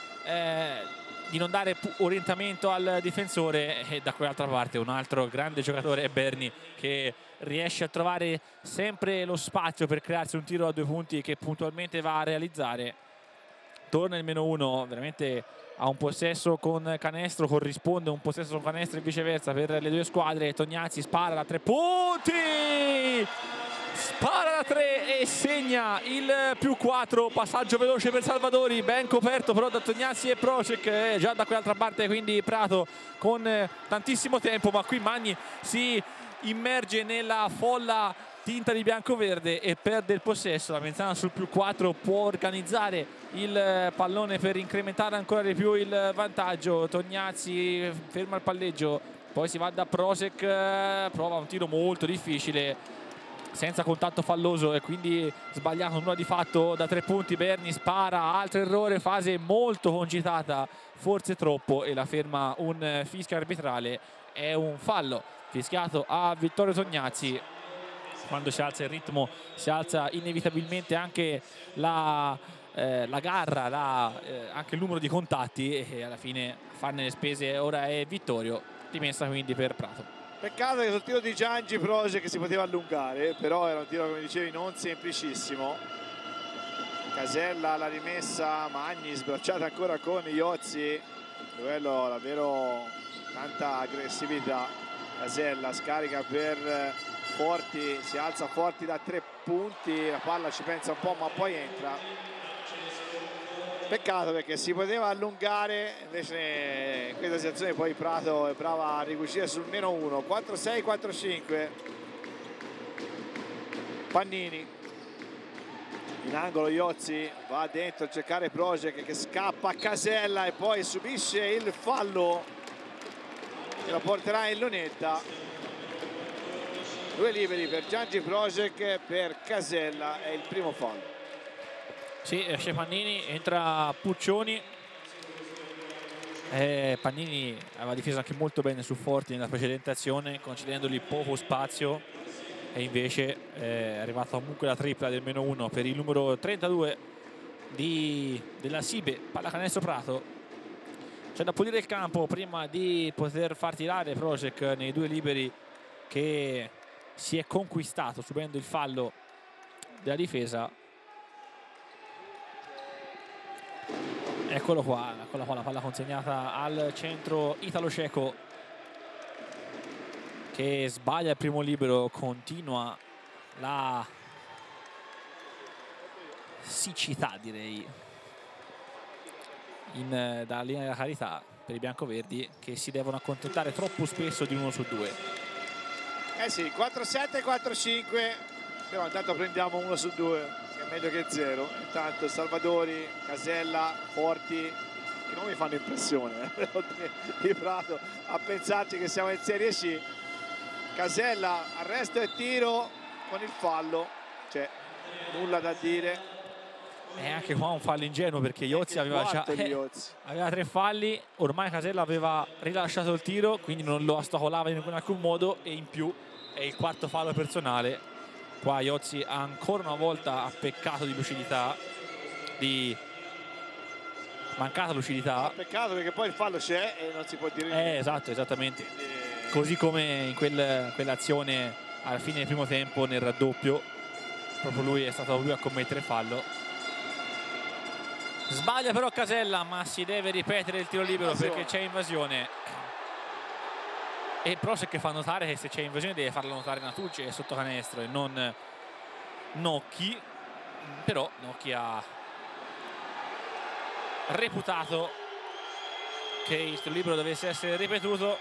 orientamento al difensore, e da quell'altra parte un altro grande giocatore è Berni che riesce a trovare sempre lo spazio per crearsi un tiro a 2 punti che puntualmente va a realizzare. Torna il -1, veramente a un possesso con canestro, corrisponde un possesso con canestro e viceversa per le due squadre. Tognazzi spara da 3 punti, spara da 3 e segna il +4. Passaggio veloce per Salvadori, ben coperto però da Tognazzi e Procek, già da quell'altra parte quindi Prato con tantissimo tempo, ma qui Magni si immerge nella folla tinta di bianco-verde e perde il possesso. La Menzana sul +4 può organizzare il pallone per incrementare ancora di più il vantaggio. Tognazzi ferma il palleggio, poi si va da Procek, prova un tiro molto difficile senza contatto falloso e quindi sbagliato, nulla di fatto da 3 punti. Berni spara, altro errore, fase molto concitata, forse troppo, e la ferma un fischio arbitrale. È un fallo fischiato a Vittorio Tognazzi. Quando si alza il ritmo si alza inevitabilmente anche la garra, anche il numero di contatti, e alla fine a farne le spese ora è Vittorio, rimessa quindi per Prato. Peccato che sul tiro di Giangi Proge che si poteva allungare, però era un tiro, come dicevi, non semplicissimo. Casella la rimessa, Magni sbracciata ancora con Iozzi, duello davvero tanta aggressività. Casella scarica per Forti, si alza Forti da 3 punti, la palla ci pensa un po' ma poi entra. Peccato perché si poteva allungare, invece in questa situazione poi Prato è brava a ricucire sul -1. 4-6, 4-5. Pannini in angolo, Iozzi va dentro a cercare Project che scappa a Casella e poi subisce il fallo che lo porterà in lunetta. 2 liberi per Giangi Project, per Casella è il primo fallo. Sì, esce Pannini, entra Puccioni. Pannini aveva difeso anche molto bene su Forti nella precedente azione, concedendogli poco spazio, e invece è arrivata comunque la tripla del -1 per il numero 32 della Sibe. Pallacanestro Prato. C'è da pulire il campo prima di poter far tirare Project nei 2 liberi che si è conquistato subendo il fallo della difesa. Eccola qua la palla consegnata al centro italo-ceco che sbaglia il primo libero. Continua la siccità, direi, dalla linea della carità per i biancoverdi, che si devono accontentare troppo spesso di 1 su 2. Eh sì, 4-7, 4-5, però intanto prendiamo 1 su 2, che è meglio che 0. Intanto Salvadori, Casella, Forti, i nomi fanno impressione, di Prato, a pensarci che siamo in Serie C. Casella, arresto e tiro con il fallo, cioè nulla da dire. E anche qua un fallo ingenuo, perché Iozzi aveva già aveva 3 falli, ormai Casella aveva rilasciato il tiro, quindi non lo ostacolava in alcun modo, e in più è il 4º fallo personale. Qua Iozzi ancora una volta ha peccato di lucidità, di mancata lucidità. Peccato perché poi il fallo c'è e non si può dire niente. Esatto, esattamente. Così come in quell'azione alla fine del primo tempo nel raddoppio, proprio lui è stato lui a commettere fallo. Sbaglia però Casella, ma si deve ripetere il tiro libero perché c'è invasione. E Prosek fa notare che se c'è invasione deve farla notare Natucci, è sotto canestro, e non Nocchi. Però Nocchi ha reputato che il tiro libero dovesse essere ripetuto,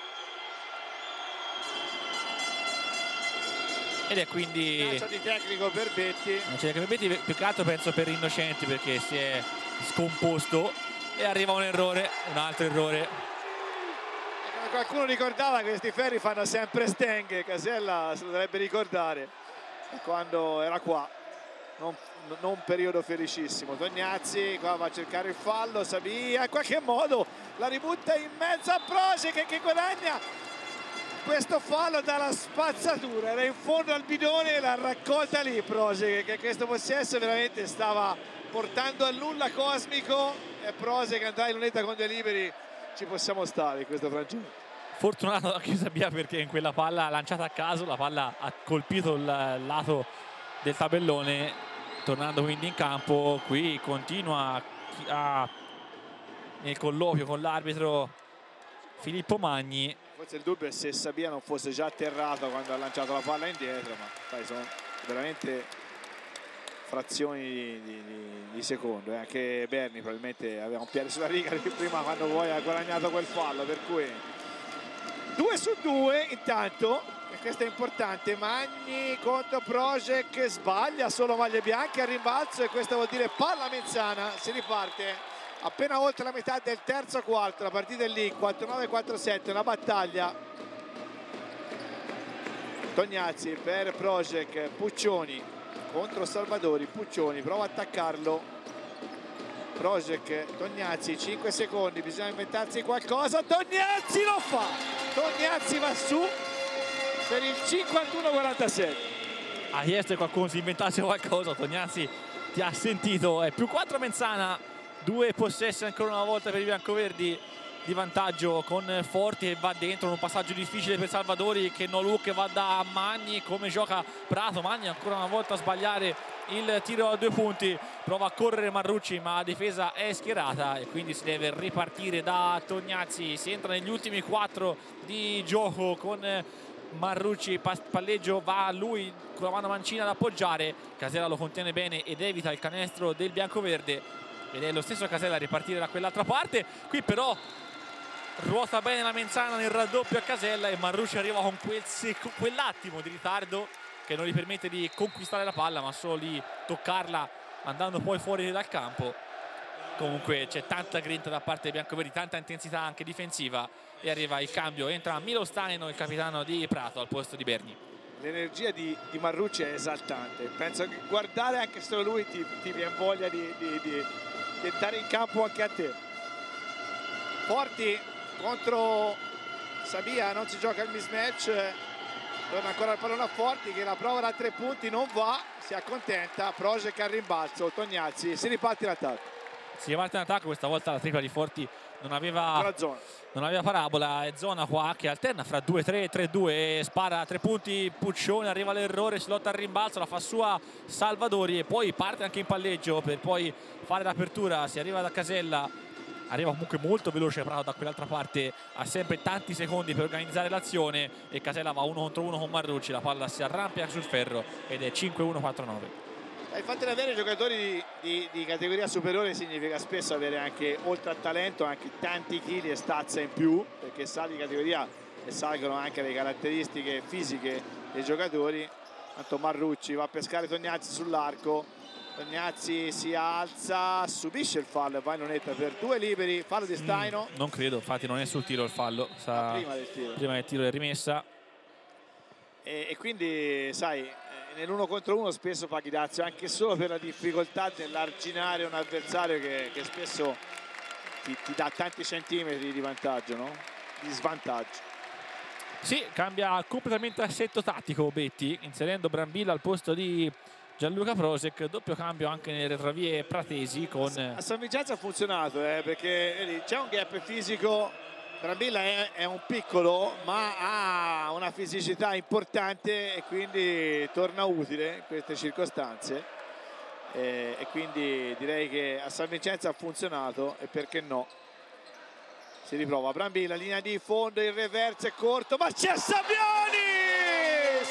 ed è quindi calcio di tecnico per Betti. Più che altro penso per Innocenti, perché si è scomposto e arriva un errore, un altro errore. Qualcuno ricordava che questi ferri fanno sempre stenghe, Casella se lo dovrebbe ricordare quando era qua, non un periodo felicissimo. Tognazzi qua va a cercare il fallo, Sabia in qualche modo la ributta in mezzo a Prosek che guadagna questo fallo dalla spazzatura, era in fondo al bidone e l'ha raccolta lì Prosek, che questo possesso veramente stava portando al nulla cosmico, e Prosek andrà in lunetta con due liberi, ci possiamo stare in questo frangente. Fortunato anche Sabia, perché in quella palla lanciata a caso la palla ha colpito il lato del tabellone, tornando quindi in campo. Qui continua nel colloquio con l'arbitro Filippo Magni. Forse il dubbio è se Sabia non fosse già atterrato quando ha lanciato la palla indietro, ma dai, sono veramente frazioni di secondo. Anche Berni probabilmente aveva un piede sulla riga prima quando poi ha guadagnato quel fallo, per cui 2 su 2 intanto, e questo è importante. Magni contro Prosek, sbaglia, solo maglie bianche al rimbalzo, e questo vuol dire palla Menzana. Si riparte appena oltre la metà del terzo quarto, la partita è lì, 49-47, una battaglia. Tognazzi per Prosek, Puccioni contro Salvadori, Puccioni prova a attaccarlo, Prosek, Tognazzi, 5 secondi, bisogna inventarsi qualcosa, Tognazzi lo fa, Tognazzi va su per il 51-47. Ha chiesto che qualcuno si inventasse qualcosa, Tognazzi ti ha sentito, è più 4 Menzana, 2 possessi ancora una volta per i biancoverdi di vantaggio, con Forti che va dentro, un passaggio difficile per Salvadori, che no look, che va da Magni. Come gioca Prato, Magni ancora una volta a sbagliare il tiro a 2 punti, prova a correre Marrucci ma la difesa è schierata e quindi si deve ripartire da Tognazzi. Si entra negli ultimi 4 di gioco con Marrucci, palleggio, va lui con la mano mancina ad appoggiare, Casella lo contiene bene ed evita il canestro del biancoverde, ed è lo stesso Casella a ripartire da quell'altra parte. Qui però ruota bene la Menzana nel raddoppio a Casella e Marrucci arriva con quell'attimo di ritardo che non gli permette di conquistare la palla, ma solo di toccarla andando poi fuori dal campo. Comunque c'è tanta grinta da parte dei biancoverdi, tanta intensità anche difensiva, e arriva il cambio, entra Milo Staino, il capitano di Prato, al posto di Berni. L'energia di Marrucci è esaltante, penso che guardare anche solo lui ti viene voglia di entrare in campo anche a te. Forti contro Sabia, non si gioca il mismatch, torna ancora il pallone a Forti che la prova da 3 punti, non va, si accontenta, Prosek al rimbalzo, Tognazzi, si riparte l'attacco. Si riparte in attacco, questa volta la tripla di Forti non aveva parabola, è zona qua che alterna fra 2-3, 3-2, spara a 3 punti Puccioni, arriva l'errore, si lotta al rimbalzo, la fa sua Salvadori e poi parte anche in palleggio per poi fare l'apertura. Si arriva da Casella, arriva comunque molto veloce Prato da quell'altra parte, ha sempre tanti secondi per organizzare l'azione e Casella va 1 contro 1 con Marrucci, la palla si arrampia sul ferro ed è 5-1-4-9. Il fatto di avere giocatori di categoria superiore significa spesso avere anche, oltre al talento, anche tanti chili e stazza in più, perché sali di categoria e salgono anche le caratteristiche fisiche dei giocatori. Tanto Marrucci va a pescare Tognazzi sull'arco, Tognazzi si alza, subisce il fallo e va in lunetta per 2 liberi, fallo di Staino. Non credo, infatti non è sul tiro il fallo, prima del tiro è rimessa. E quindi sai, nell'1 contro 1 spesso paghi dazio anche solo per la difficoltà nell'arginare un avversario che spesso ti dà tanti centimetri di vantaggio, no? Di svantaggio. Sì, cambia completamente assetto tattico Betti, inserendo Brambilla al posto di Gianluca Prosek, doppio cambio anche nelle retrovie pratesi con... A San Vincenzo ha funzionato, perché c'è un gap fisico. Brambilla è un piccolo ma ha una fisicità importante e quindi torna utile in queste circostanze. e quindi direi che a San Vincenzo ha funzionato, e perché no. Si riprova Brambilla, linea di fondo, il reverse è corto, ma c'è Sabionis!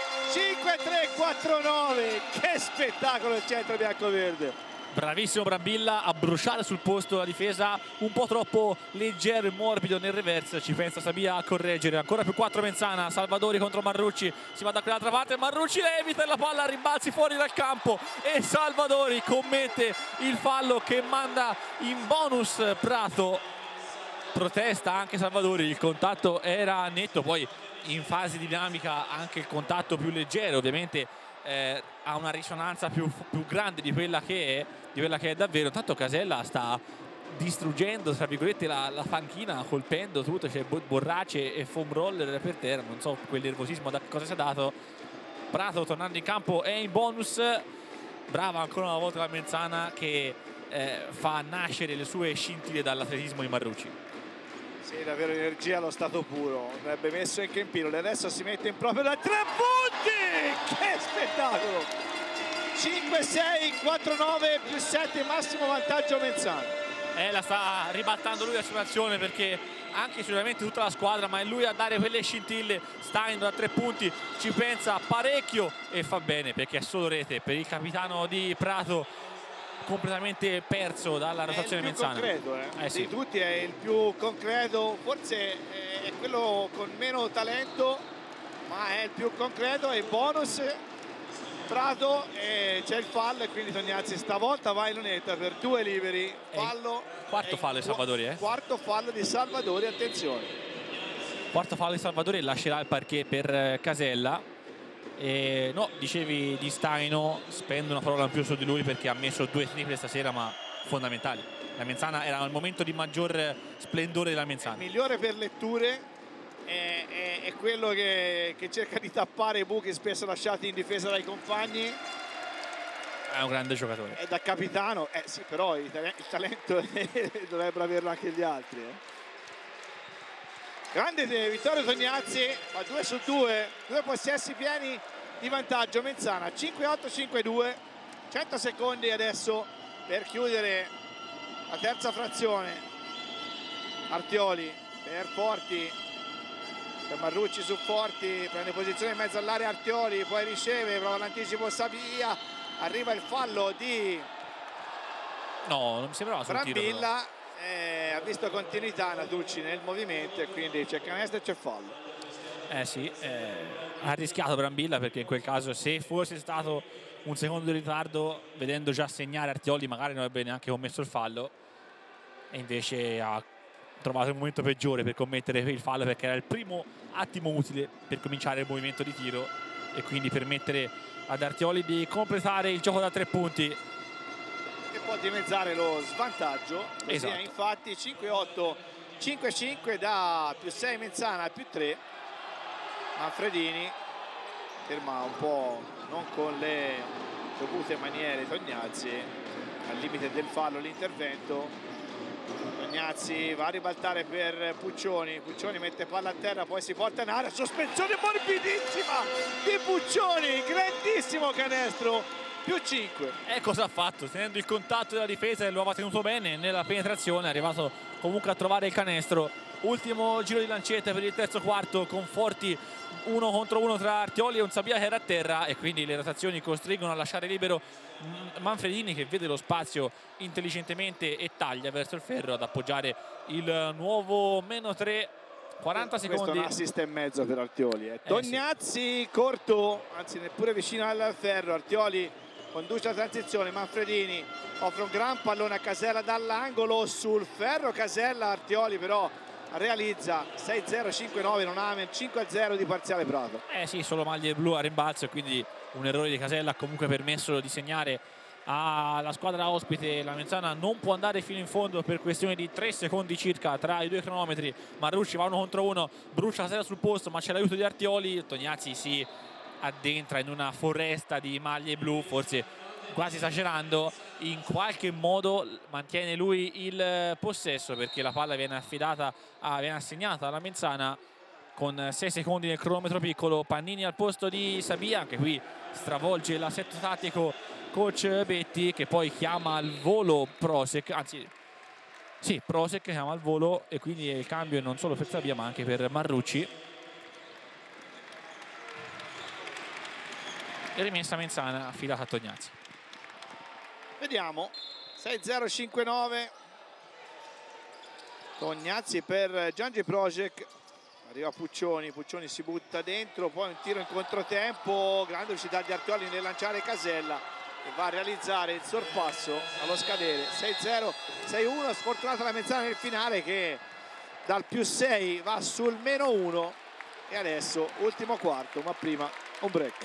5-3-4-9, che spettacolo il centro bianco-verde. Bravissimo Brambilla a bruciare sul posto la difesa, un po' troppo leggero e morbido nel reverse, ci pensa Sabia a correggere. Ancora più 4 Menzana, Salvadori contro Marrucci, si va da quell'altra parte, Marrucci evita la palla, rimbalzi fuori dal campo e Salvadori commette il fallo che manda in bonus Prato. Protesta anche Salvadori, il contatto era netto, poi in fase dinamica anche il contatto più leggero ovviamente ha una risonanza più grande di quella che è davvero. Tanto Casella sta distruggendo tra virgolette la panchina, colpendo tutto, c'è borracce e foam roller per terra, non so quel nervosismo da cosa si è dato. Prato tornando in campo è in bonus, brava ancora una volta la Menzana che fa nascere le sue scintille dall'atletismo di Marrucci. Sì, davvero energia allo stato puro, avrebbe messo in Campino, adesso si mette in proprio da 3 punti, che spettacolo! 5-6-4-9 più 7, massimo vantaggio Menzana. La sta ribaltando lui la situazione, perché anche sicuramente tutta la squadra, ma è lui a dare quelle scintille. Stein da 3 punti ci pensa parecchio e fa bene, perché è solo rete per il capitano di Prato, completamente perso dalla rotazione Menzana. È il più concreto, sì. Di tutti è il più concreto, forse è quello con meno talento, ma è il più concreto, è il bonus Prato, e c'è il fallo e quindi Tognazzi stavolta va in lunetta per 2 liberi, fallo. Quarto fallo di Salvadori, Quarto fallo di Salvadori, attenzione. Quarto fallo di Salvadori, lascerà il parquet per Casella. No, dicevi di Staino, spendo una parola in più su di lui perché ha messo 2 triple stasera, ma fondamentali. La Menzana era al momento di maggior splendore della Menzana. Il migliore per letture, è quello che cerca di tappare i buchi spesso lasciati in difesa dai compagni. È un grande giocatore. È da capitano, sì, però il talento dovrebbero averlo anche gli altri. Grande Vittorio Tognazzi, fa 2 su 2, 2 possessi pieni di vantaggio Menzana, 5-8-5-2, 100 secondi adesso per chiudere la terza frazione. Artioli per Forti, per Marrucci su Forti, prende posizione in mezzo all'area Artioli, poi riceve, prova l'anticipo Sabia, arriva il fallo di non mi sembrava sul tiro, Brambilla. Ha visto continuità Natucci nel movimento e quindi c'è canestro e c'è fallo. Sì, ha rischiato Brambilla, perché in quel caso, se fosse stato un secondo di ritardo, vedendo già segnare Artioli, magari non avrebbe neanche commesso il fallo, e invece ha trovato il momento peggiore per commettere il fallo, perché era il primo attimo utile per cominciare il movimento di tiro e quindi permettere ad Artioli di completare il gioco da 3 punti. Può dimezzare lo svantaggio, così esatto. È infatti 5-8, 5-5 da più 6 Menzana a più 3. Manfredini ferma un po', non con le dovute maniere, Tognazzi, al limite del fallo l'intervento. Tognazzi va a ribaltare per Puccioni, Puccioni mette palla a terra, poi si porta in area, sospensione morbidissima di Puccioni, grandissimo canestro, più 5. Cosa ha fatto? Tenendo il contatto della difesa, lo aveva tenuto bene nella penetrazione, è arrivato comunque a trovare il canestro. Ultimo giro di lancetta per il terzo quarto, con Forti 1 contro 1 tra Artioli e un Sabia che era a terra, e quindi le rotazioni costringono a lasciare libero Manfredini, che vede lo spazio intelligentemente e taglia verso il ferro ad appoggiare il nuovo -3. 40 secondi. Questo è un assist e mezzo per Artioli. Tognazzi corto, anzi neppure vicino al ferro. Artioli conduce la transizione, Manfredini offre un gran pallone a Casella dall'angolo sul ferro. Casella, Artioli però realizza 6-0, 5-9, non ha 5-0 di parziale Prato. Sì, solo maglie blu a rimbalzo, e quindi un errore di Casella ha comunque permesso di segnare alla squadra ospite. La Menzana non può andare fino in fondo per questione di 3 secondi circa tra i 2 cronometri. Marrucci va 1 contro 1, brucia Casella sul posto, ma c'è l'aiuto di Artioli. Tognazzi si addentra in una foresta di maglie blu, forse quasi esagerando. In qualche modo mantiene lui il possesso, perché la palla viene assegnata alla Menzana, con 6 secondi nel cronometro piccolo. Pannini al posto di Sabia, anche qui stravolge l'assetto tattico coach Betti, che poi chiama al volo Prosek, anzi sì, Prosek chiama al volo, e quindi il cambio non solo per Sabia ma anche per Marrucci. E rimessa Menzana affidata a Tognazzi. Vediamo, 6-0-5-9. Tognazzi per Giangi Prosek. Arriva Puccioni, Puccioni si butta dentro, poi un tiro in controtempo, grande velocità di Artioli nel lanciare Casella, che va a realizzare il sorpasso allo scadere. 6-0, 6-1, sfortunata la Menzana nel finale, che dal +6 va sul -1. E adesso ultimo quarto, ma prima un break.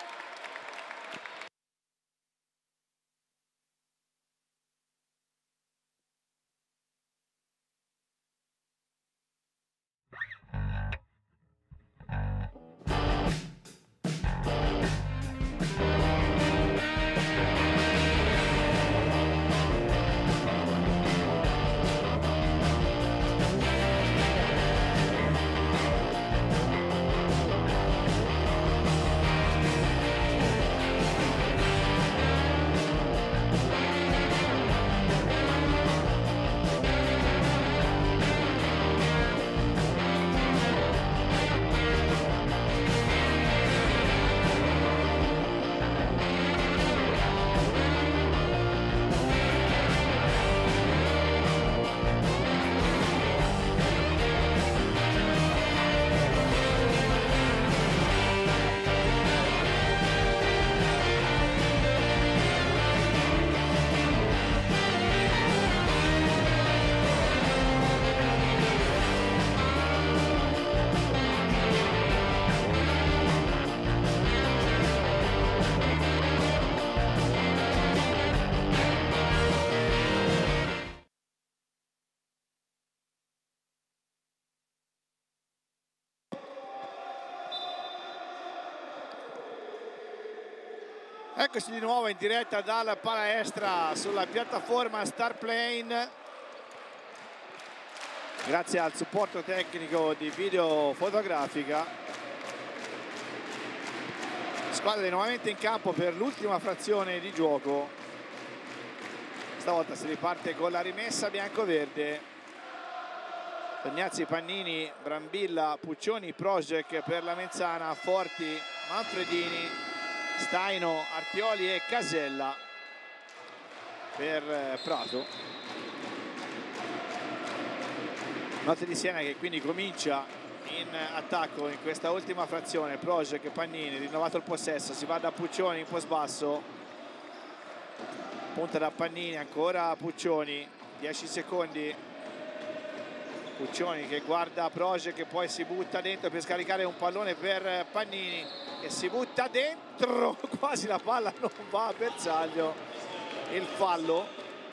Eccoci di nuovo in diretta dal palestra sulla piattaforma Starplane. Grazie al supporto tecnico di Video Fotografica. Squadre nuovamente in campo per l'ultima frazione di gioco. Stavolta si riparte con la rimessa bianco-verde. Tognazzi, Pannini, Brambilla, Puccioni, Prosek per la Menzana, Forti, Manfredini, Staino, Artioli e Casella per Prato. Notte di Siena che quindi comincia in attacco in questa ultima frazione. Prosek, Pannini, rinnovato il possesso, si va da Puccioni in post basso, punta da Pannini, ancora Puccioni, 10 secondi. Puccioni che guarda Prosek, che poi si butta dentro per scaricare un pallone per Pannini, che si butta dentro, quasi la palla non va a bersaglio. Il fallo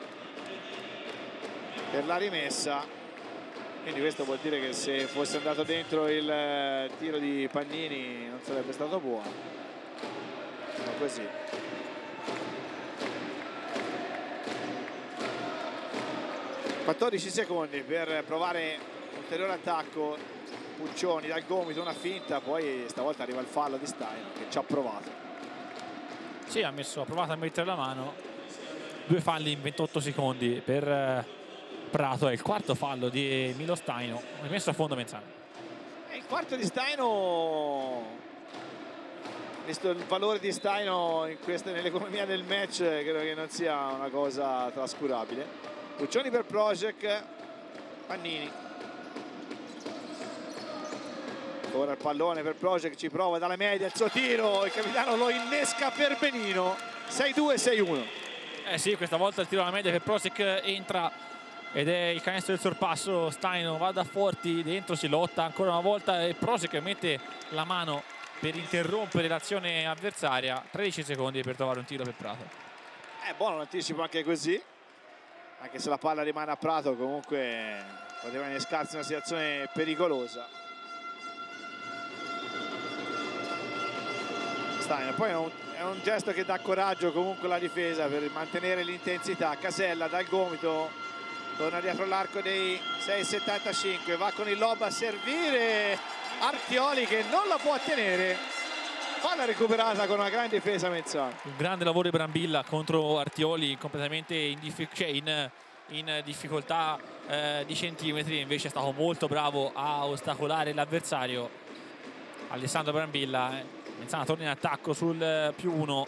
per la rimessa, quindi questo vuol dire che se fosse andato dentro il tiro di Pannini non sarebbe stato buono, ma così. (14 secondi per provare ulteriore attacco. Puccioni dal gomito, una finta, poi stavolta arriva il fallo di Staino, che ci ha provato. Sì, ha provato a mettere la mano. 2 falli in 28 secondi per Prato. È il quarto fallo di Milo Staino, messo a fondo Menzana. Il quarto di Staino, visto il valore di Staino nell'economia del match, credo che non sia una cosa trascurabile. Puccioni per Prosek, Pannini. Ora il pallone per Prosek, ci prova dalla media il suo tiro, il capitano lo innesca per benino. 6-2, 6-1. Sì, questa volta il tiro alla media per Prosek entra ed è il canestro del sorpasso. Staino va da Forti, dentro si lotta ancora una volta e Prosek mette la mano per interrompere l'azione avversaria. 13 secondi per trovare un tiro per Prato. È buono l'anticipo anche così, anche se la palla rimane a Prato, comunque poteva innescarsi una situazione pericolosa. Staino, poi è un gesto che dà coraggio comunque alla difesa per mantenere l'intensità. Casella dal gomito torna dietro l'arco dei 6,75, va con il lob a servire Artioli che non la può tenere, palla recuperata con una grande difesa Menzana. Un grande lavoro di Brambilla contro Artioli, completamente in difficoltà di centimetri, invece è stato molto bravo a ostacolare l'avversario Alessandro Brambilla. Menzana torna in attacco sul +1.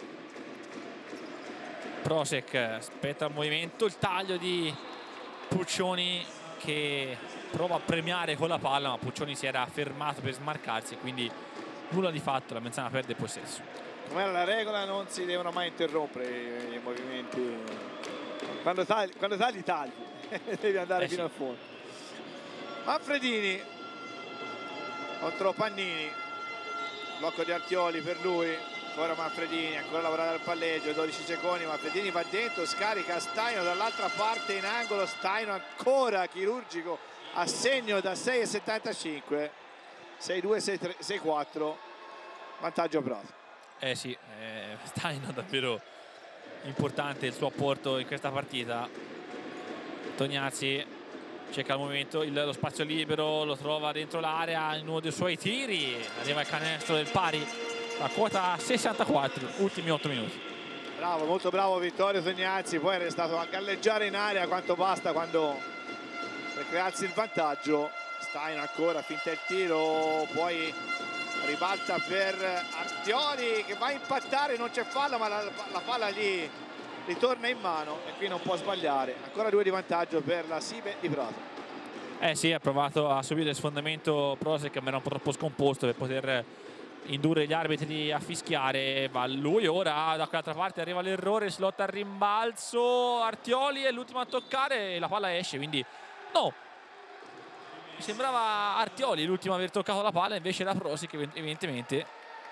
Prosek aspetta il movimento, il taglio di Puccioni che prova a premiare con la palla, ma Puccioni si era fermato per smarcarsi, quindi nulla di fatto, la Menzana perde il possesso. Come era la regola, non si devono mai interrompere i movimenti. Quando tagli, devi andare fino al fondo. Manfredini contro Pannini, blocco di Artioli per lui, ancora Manfredini, ancora lavorare al palleggio, 12 secondi, Manfredini va dentro, scarica Staino dall'altra parte in angolo, Staino ancora chirurgico a segno da 6,75, 6-2, 6-4, vantaggio Prato. Sì, Staino davvero importante il suo apporto in questa partita. Tognazzi cerca il movimento, lo spazio libero, lo trova dentro l'area in uno dei suoi tiri, arriva il canestro del pari, la quota 64, ultimi 8 minuti. Bravo, molto bravo Vittorio Tognazzi, poi è restato a galleggiare in area quanto basta per crearsi il vantaggio. Staino ancora, finta il tiro, poi ribalta per Artioli che va a impattare, non c'è fallo, ma la palla gli ritorna in mano e qui non può sbagliare. Ancora 2 di vantaggio per la Sibe di Prato. Sì, ha provato a subire il sfondamento Prosek, ma era un po' troppo scomposto per poter indurre gli arbitri a fischiare. Va lui ora, da quell'altra parte arriva l'errore, si lotta al rimbalzo, Artioli è l'ultimo a toccare e la palla esce, quindi no, mi sembrava Artioli l'ultimo a aver toccato la palla, invece era Prosek evidentemente.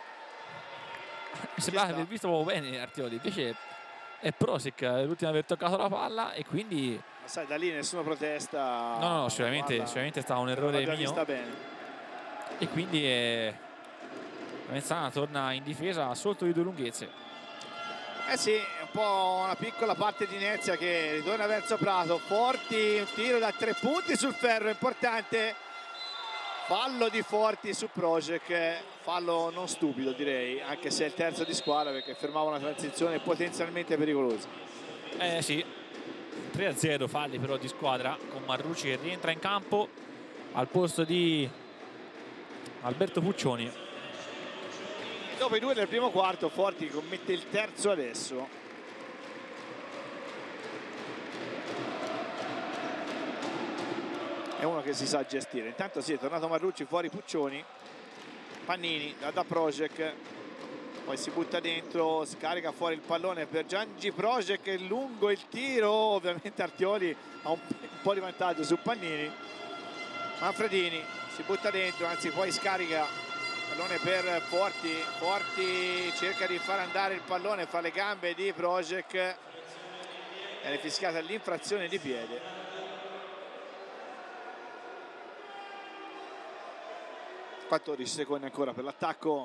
Mi sembrava aver visto proprio bene Artioli, invece è Prosek l'ultimo a aver toccato la palla e quindi... Ma sai, da lì nessuno protesta. No, sicuramente è stato un errore mio. Sta bene. E quindi Menzana torna in difesa sotto di 2 lunghezze. Sì, è un po' una piccola parte di inerzia che ritorna verso Prato. Forti, un tiro da 3 punti sul ferro, importante. Fallo di Forti su Prosek, fallo non stupido direi, anche se è il terzo di squadra perché fermava una transizione potenzialmente pericolosa. Sì, 3-0 falli però di squadra, con Marrucci che rientra in campo al posto di Alberto Puccioni. Dopo i 2 del primo quarto Forti commette il terzo adesso. È uno che si sa gestire. Intanto è tornato Marrucci, fuori Puccioni, Pannini da Prosek, poi si butta dentro, scarica fuori il pallone per Giangi Prosek, è lungo il tiro, ovviamente Artioli ha un po' di vantaggio su Pannini. Manfredini si butta dentro, anzi poi scarica pallone per Forti, Forti cerca di far andare il pallone, fa le gambe di Prosek, è fischiata l'infrazione di piede. 14 secondi ancora per l'attacco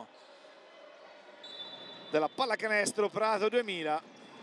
della pallacanestro Prato 2000.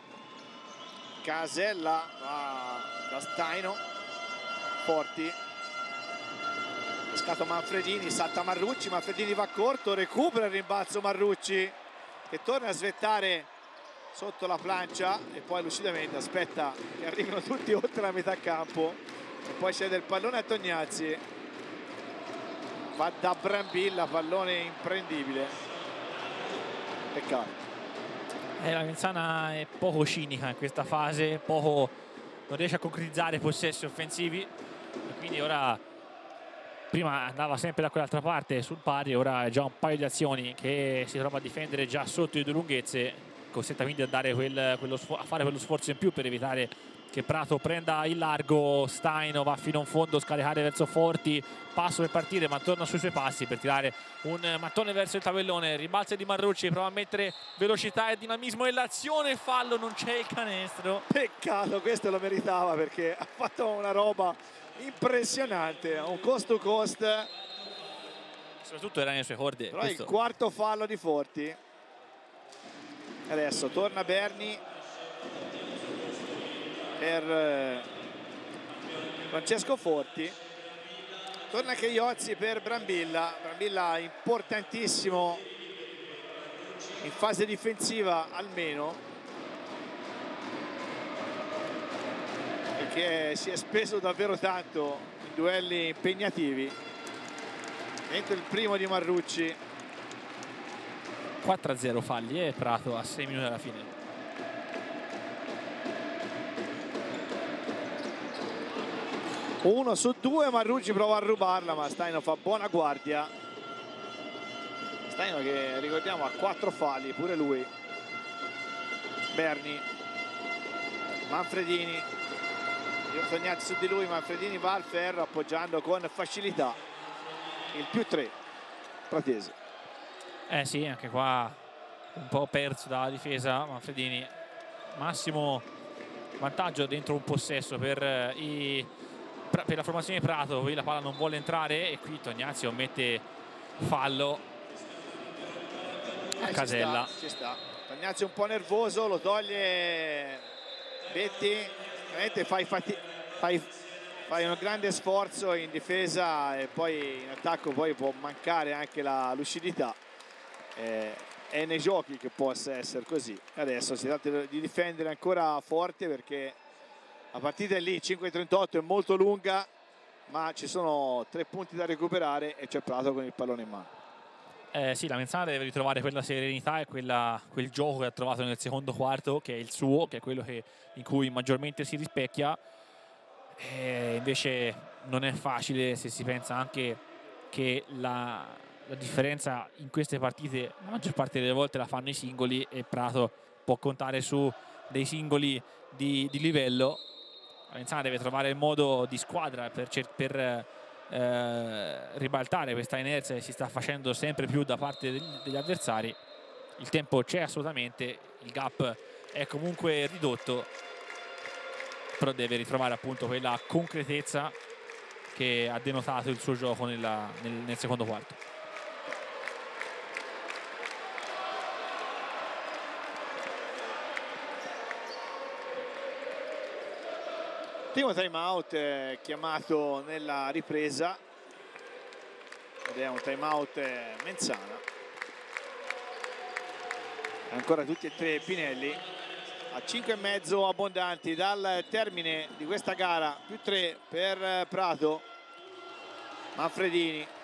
Casella da Staino, Forti, pescato Manfredini, salta Marrucci, Manfredini va corto, recupera il rimbalzo Marrucci che torna a svettare sotto la plancia e poi lucidamente aspetta che arrivino tutti oltre la metà campo e poi cede il pallone a Tognazzi. Va da Brambilla, pallone imprendibile, peccato. La Menzana è poco cinica in questa fase, non riesce a concretizzare possessi offensivi e quindi ora, prima andava sempre da quell'altra parte sul pari, ora è già un paio di azioni che si trova a difendere già sotto di 2 lunghezze, costretta quindi a fare quello sforzo in più per evitare che Prato prenda il largo. Staino va fino in fondo, scaricare verso Forti, passo per partire ma torna sui suoi passi per tirare un mattone verso il tabellone. Ribalza di Marrucci, prova a mettere velocità e dinamismo nell'azione, fallo, non c'è il canestro. Peccato, questo lo meritava perché ha fatto una roba impressionante, un cost to cost, soprattutto era nelle sue corde. Però il quarto fallo di Forti. Adesso torna Berni per Francesco Forti, Torna Cheiozzi per Brambilla. Brambilla importantissimo in fase difensiva almeno, perché si è speso davvero tanto in duelli impegnativi. Mentre il primo di Marrucci. 4-0 falli e Prato a 6 minuti alla fine. Uno su due, Marrucci prova a rubarla, ma Staino fa buona guardia. Staino che ricordiamo ha 4 falli, pure lui. Berni, Manfredini, Tognazzi su di lui, Manfredini va al ferro appoggiando con facilità il +3 pratese. Sì, anche qua un po' perso dalla difesa Manfredini. Massimo vantaggio dentro un possesso per la formazione di Prato. Qui la palla non vuole entrare e qui Tognazzi ommette fallo a Casella. Ci sta. Tognazzi un po' nervoso, lo toglie Betti. Veramente fai un grande sforzo in difesa e poi in attacco poi può mancare anche la lucidità. È nei giochi che possa essere così. Adesso si tratta di difendere ancora forte, perché la partita è lì, 5:38, è molto lunga, ma ci sono 3 punti da recuperare e c'è Prato con il pallone in mano. Sì, la Menzana deve ritrovare quella serenità e quel gioco che ha trovato nel secondo quarto, che è il suo, che è quello in cui maggiormente si rispecchia. Invece non è facile, se si pensa anche che la differenza in queste partite la maggior parte delle volte la fanno i singoli, e Prato può contare su dei singoli di livello. La Menzana deve trovare il modo di squadra per ribaltare questa inerzia che si sta facendo sempre più da parte degli avversari. Il tempo c'è assolutamente, il gap è comunque ridotto, però deve ritrovare appunto quella concretezza che ha denotato il suo gioco nel secondo quarto. Primo time out chiamato nella ripresa ed è un time out Menzana. Ancora tutti e 3 Pinelli a 5,5 abbondanti dal termine di questa gara, +3 per Prato. Manfredini,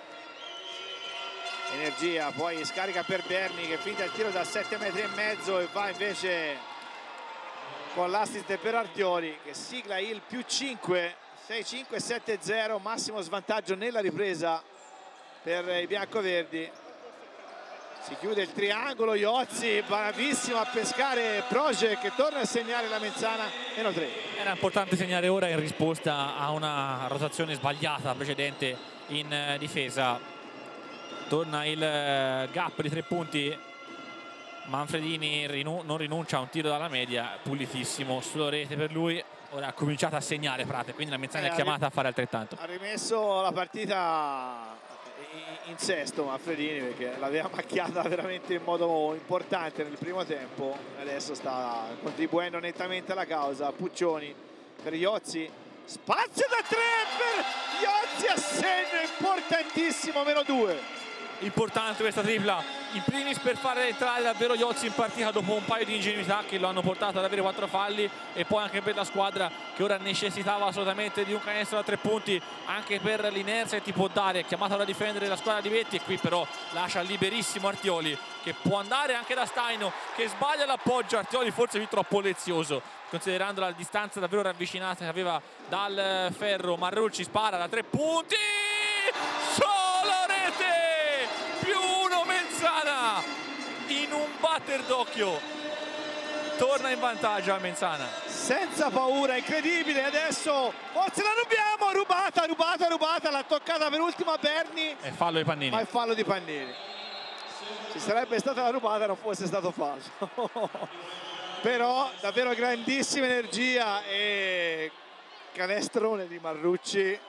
energia, poi scarica per Berni che finta il tiro da 7,5 metri e va invece con l'assist per Artioli, che sigla il +5, 6-5, 7-0, massimo svantaggio nella ripresa per i biancoverdi. Si chiude il triangolo, Iozzi bravissimo a pescare Proje, che torna a segnare la Menzana, -3. Era importante segnare ora in risposta a una rotazione sbagliata precedente in difesa. Torna il gap di 3 punti. Manfredini non rinuncia a un tiro dalla media, pulitissimo sulla rete per lui. Ora ha cominciato a segnare Prato, quindi la Menzana è chiamata a fare altrettanto. Ha rimesso la partita in sesto Manfredini, perché l'aveva macchiata veramente in modo importante nel primo tempo. Adesso sta contribuendo nettamente alla causa. Puccioni per Iozzi, spazio da 3 per Iozzi, a segno importantissimo, -2. Importante questa tripla, in primis per fare entrare davvero Iozzi in partita dopo un paio di ingenuità che lo hanno portato ad avere 4 falli, e poi anche per la squadra che ora necessitava assolutamente di un canestro da 3 punti, anche per l'inerzia che ti può dare. È chiamata ora a difendere la squadra di Betti, e qui però lascia liberissimo Artioli, che può andare anche da Staino, che sbaglia l'appoggio. Artioli forse più troppo lezioso, considerando la distanza davvero ravvicinata che aveva dal ferro. Marrucci spara da 3 punti, solo rete, +1 Menzana in un batter d'occhio. Torna in vantaggio a Menzana senza paura, incredibile. Adesso forse la rubiamo, rubata, l'ha toccata per ultima Berni, e fallo di Pannini. ma è fallo di Pannini. Ci sarebbe stata la rubata, non fosse stato fallo. Però davvero grandissima energia e canestrone di Marrucci.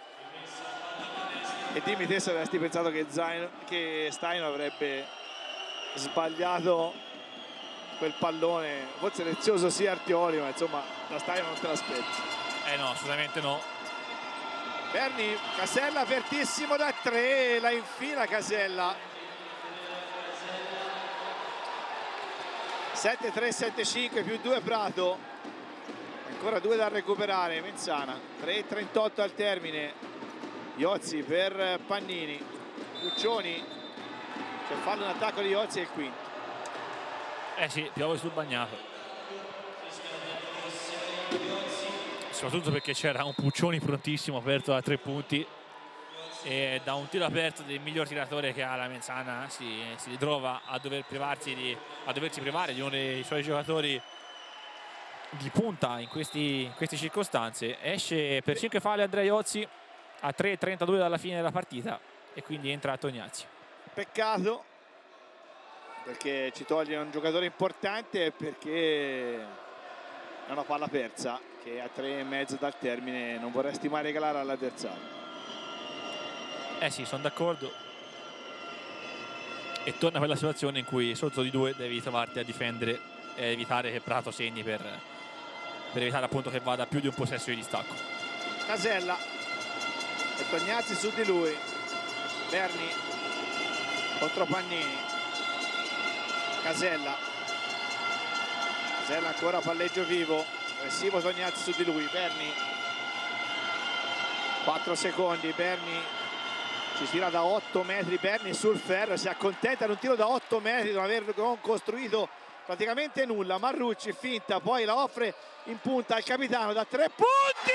E dimmi te se avresti pensato che Staino avrebbe sbagliato quel pallone. Forse lezioso sì Artioli, ma insomma da Staino non te l'aspetti. No, assolutamente no. Berni, Casella apertissimo da 3, la infila Casella. 7-3-7-5 più 2 Prato, ancora 2 da recuperare. Menzana, 3-38 al termine. Iozzi per Pannini, Puccioni, c'è fallo in attacco di Iozzi e il quinto. Sì, piove sul bagnato, soprattutto perché c'era un Puccioni prontissimo, aperto da 3 punti, e da un tiro aperto del miglior tiratore che ha la Menzana si ritrova a doversi privare di uno dei suoi giocatori di punta in queste circostanze. Esce per 5 falli Andrea Iozzi a 3:32 dalla fine della partita e quindi entra Tognazzi. Peccato, perché ci toglie un giocatore importante e perché è una palla persa che a 3,5 dal termine non vorresti mai regalare all'avversario. Sì, sono d'accordo. E torna quella situazione in cui sotto di 2 devi trovarti a difendere e evitare che Prato segni per evitare appunto che vada più di un possesso di distacco. Casella e Tognazzi su di lui. Berni contro Pannini. Casella ancora palleggio vivo, aggressivo Tognazzi su di lui. Berni, 4 secondi, Berni ci tira da 8 metri. Berni sul ferro, si accontenta di un tiro da 8 metri, non aver costruito praticamente nulla. Marrucci finta, poi la offre in punta al capitano da 3 punti,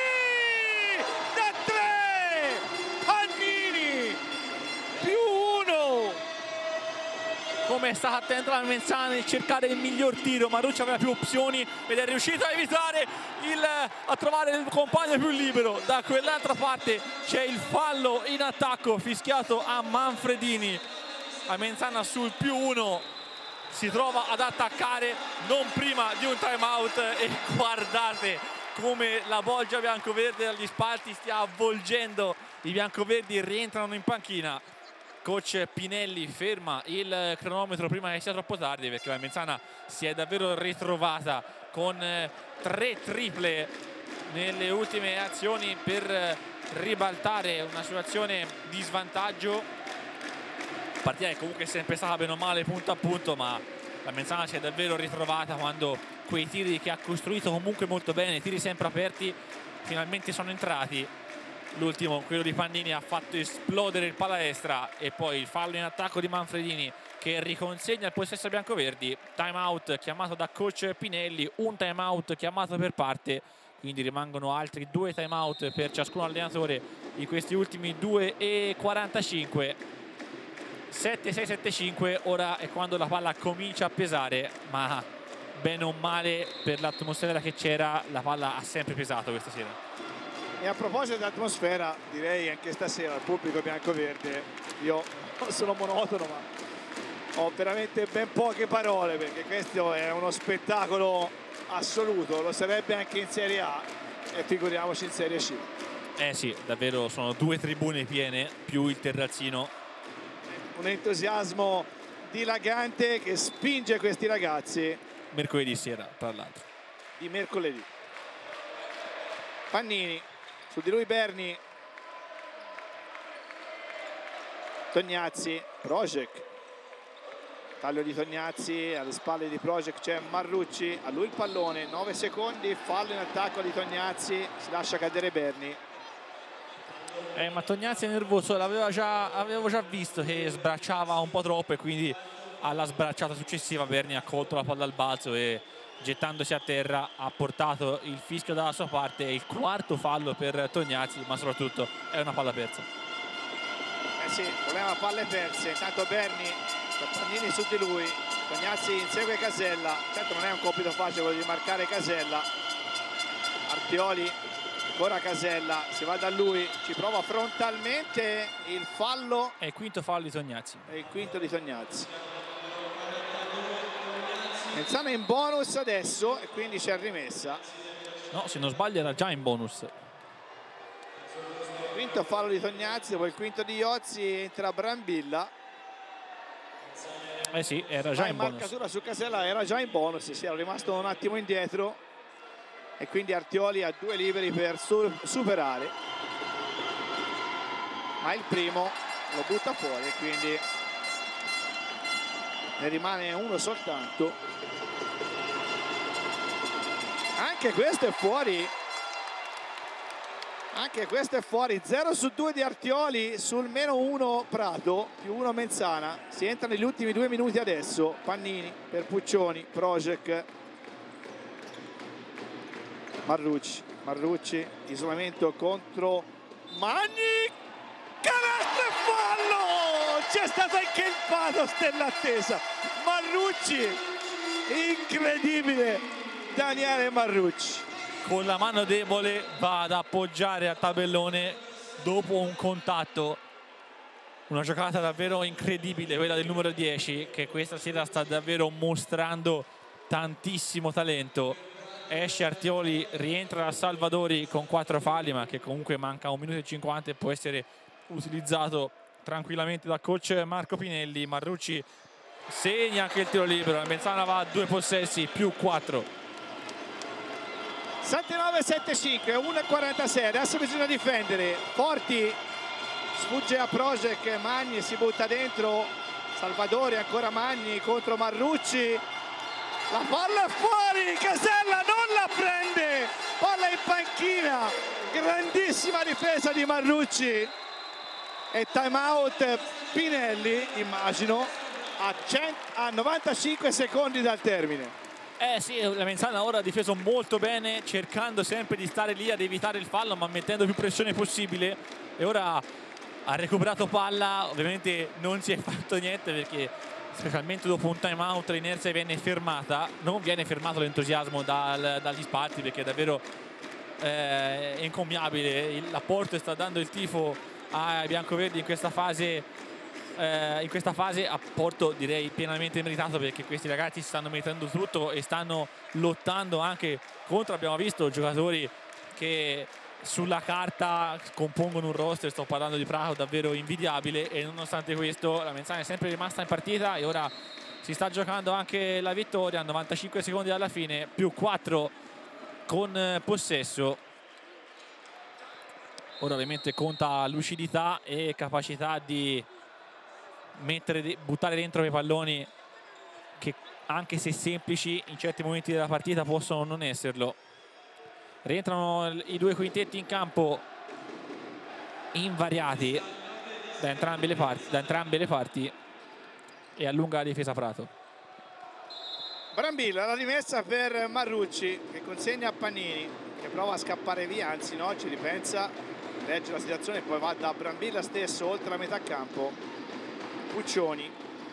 da 3 Pannini, + 1. Come è stata attenta la Menzana nel cercare il miglior tiro, Marrucci aveva più opzioni ed è riuscito a evitare a trovare il compagno più libero. Da quell'altra parte c'è il fallo in attacco fischiato a Manfredini. La Menzana sul + 1 si trova ad attaccare non prima di un time out e guardate come la bolgia biancoverde dagli spalti stia avvolgendo. I biancoverdi rientrano in panchina. Coach Pinelli ferma il cronometro prima che sia troppo tardi, perché la Menzana si è davvero ritrovata con 3 triple nelle ultime azioni per ribaltare una situazione di svantaggio. Partita che comunque è sempre stata bene o male punto a punto, ma la Menzana si è davvero ritrovata quando quei tiri che ha costruito comunque molto bene, tiri sempre aperti, finalmente sono entrati. L'ultimo, quello di Pannini, ha fatto esplodere il pallaestra, e poi il fallo in attacco di Manfredini che riconsegna il possesso biancoverdi. Time out chiamato da coach Pinelli, un time out chiamato per parte, quindi rimangono altri 2 time out per ciascun allenatore in questi ultimi 2:45. 7-6-7-5, ora è quando la palla comincia a pesare, ma bene o male per l'atmosfera che c'era la palla ha sempre pesato questa sera. E a proposito dell'atmosfera, direi anche stasera il pubblico biancoverde, io sono monotono ma ho veramente ben poche parole, perché questo è uno spettacolo assoluto, lo sarebbe anche in Serie A e figuriamoci in Serie C. Sì, davvero sono 2 tribune piene più il terrazzino. Un entusiasmo dilagante che spinge questi ragazzi. Mercoledì sera, tra l'altro. Di mercoledì. Pannini, su di lui Berni. Tognazzi, Projek. Taglio di Tognazzi, alle spalle di Projek c'è Marrucci, a lui il pallone, 9 secondi, fallo in attacco di Tognazzi, si lascia cadere Berni. Ma Tognazzi è nervoso, avevo già visto che sbracciava un po' troppo, e quindi alla sbracciata successiva Berni ha colto la palla al balzo e, gettandosi a terra, ha portato il fischio dalla sua parte. È il 4º fallo per Tognazzi, ma soprattutto è una palla persa. Sì, voleva palle perse. Intanto Berni, Pannini su di lui, Tognazzi insegue Casella. Certo non è un compito facile quello di marcare Casella. Artioli, ancora Casella, si va da lui, ci prova frontalmente, il fallo. È il 5º fallo di Tognazzi. È il 5º di Tognazzi. Menzana in bonus adesso e quindi c'è rimessa. No, se non sbaglio era già in bonus. 5º fallo di Tognazzi, dopo il 5º di Iozzi entra Brambilla. Sì, era già in bonus. Marcatura su Casella, era già in bonus, si era rimasto un attimo indietro e quindi Artioli ha 2 liberi per superare. ma il primo lo butta fuori e quindi ne rimane uno soltanto. Anche questo è fuori. Anche questo è fuori. 0 su 2 di Artioli sul -1 Prato, +1 Menzana. Si entra negli ultimi 2 minuti adesso. Pannini per Puccioni, Projek, Marrucci, isolamento contro Magni, canestro e fallo! C'è stato anche il pathos dell'attesa. Marrucci, incredibile Daniele Marrucci. Con la mano debole va ad appoggiare al tabellone dopo un contatto. Una giocata davvero incredibile, quella del numero 10, che questa sera sta davvero mostrando tantissimo talento. Esce Artioli, rientra da Salvadori con 4 falli, ma che comunque manca 1 minuto e 50 e può essere utilizzato tranquillamente da coach Marco Pinelli. Marrucci segna anche il tiro libero, la Menzana va a 2 possessi +4. 7-9-7-5, 1-46, adesso bisogna difendere. Forti sfugge a Projek, Magni si butta dentro, Salvadori, ancora Magni contro Marrucci, la palla è fuori, Casella non la prende, palla in panchina, grandissima difesa di Marrucci e time out Pinelli, immagino, a 95 secondi dal termine. Sì, la Menzana ora ha difeso molto bene, cercando sempre di stare lì ad evitare il fallo, ma mettendo più pressione possibile, e ora ha recuperato palla. Ovviamente non si è fatto niente perché, specialmente dopo un time out, l'inerzia viene fermata. Non viene fermato l'entusiasmo dagli spalti, perché è davvero incommiabile l'apporto che sta dando il tifo ai biancoverdi in questa fase. Apporto direi pienamente meritato, perché questi ragazzi stanno mettendo tutto e stanno lottando anche contro, abbiamo visto, giocatori che sulla carta compongono un roster. Sto parlando di Prato davvero invidiabile, e nonostante questo la Menzana è sempre rimasta in partita e ora si sta giocando anche la vittoria. 95 secondi alla fine, +4 con possesso. Ora ovviamente conta lucidità e capacità di buttare dentro i palloni che, anche se semplici, in certi momenti della partita possono non esserlo. Rientrano i 2 quintetti in campo, invariati da entrambe le parti, e allunga la difesa Prato. Brambilla, la rimessa per Marrucci, che consegna a Pannini, che prova a scappare via, anzi no, ci ripensa, legge la situazione e poi va da Brambilla stesso oltre la metà campo. Puccioni,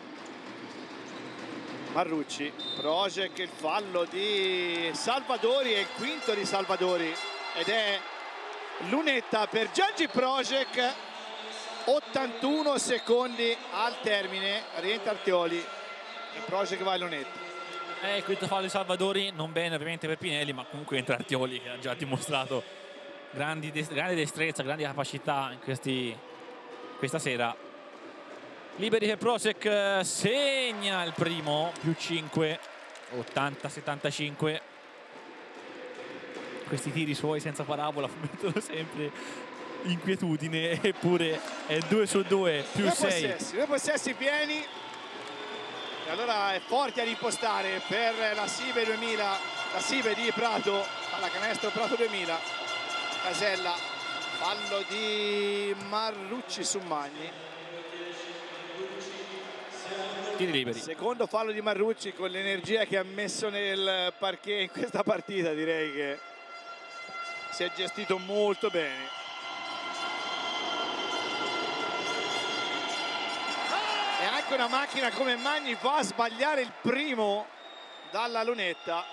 Marrucci, Projek, il fallo di Salvadori, è il quinto di Salvadori ed è lunetta per Giangi Projek. 81 secondi al termine, rientra Artioli e Projek va a lunetta. Il quinto fallo di Salvadori, non bene ovviamente per Pinelli, ma comunque entra Artioli, che ha già dimostrato grande destrezza, grandi capacità in questa sera. Liberi per Projek, segna il primo, +5, 80-75. Questi tiri suoi senza parabola mettono sempre inquietudine, eppure è 2 su 2, +6. 2 possessi pieni, e allora è forte ad impostare per la Sibe 2000, la Sibe di Prato, alla canestro Prato 2000. Casella, fallo di Marrucci su Magni. Tiri liberi. Secondo fallo di Marrucci, con l'energia che ha messo nel parquet in questa partita, direi che si è gestito molto bene. E anche una macchina come Magni va a sbagliare il primo dalla lunetta.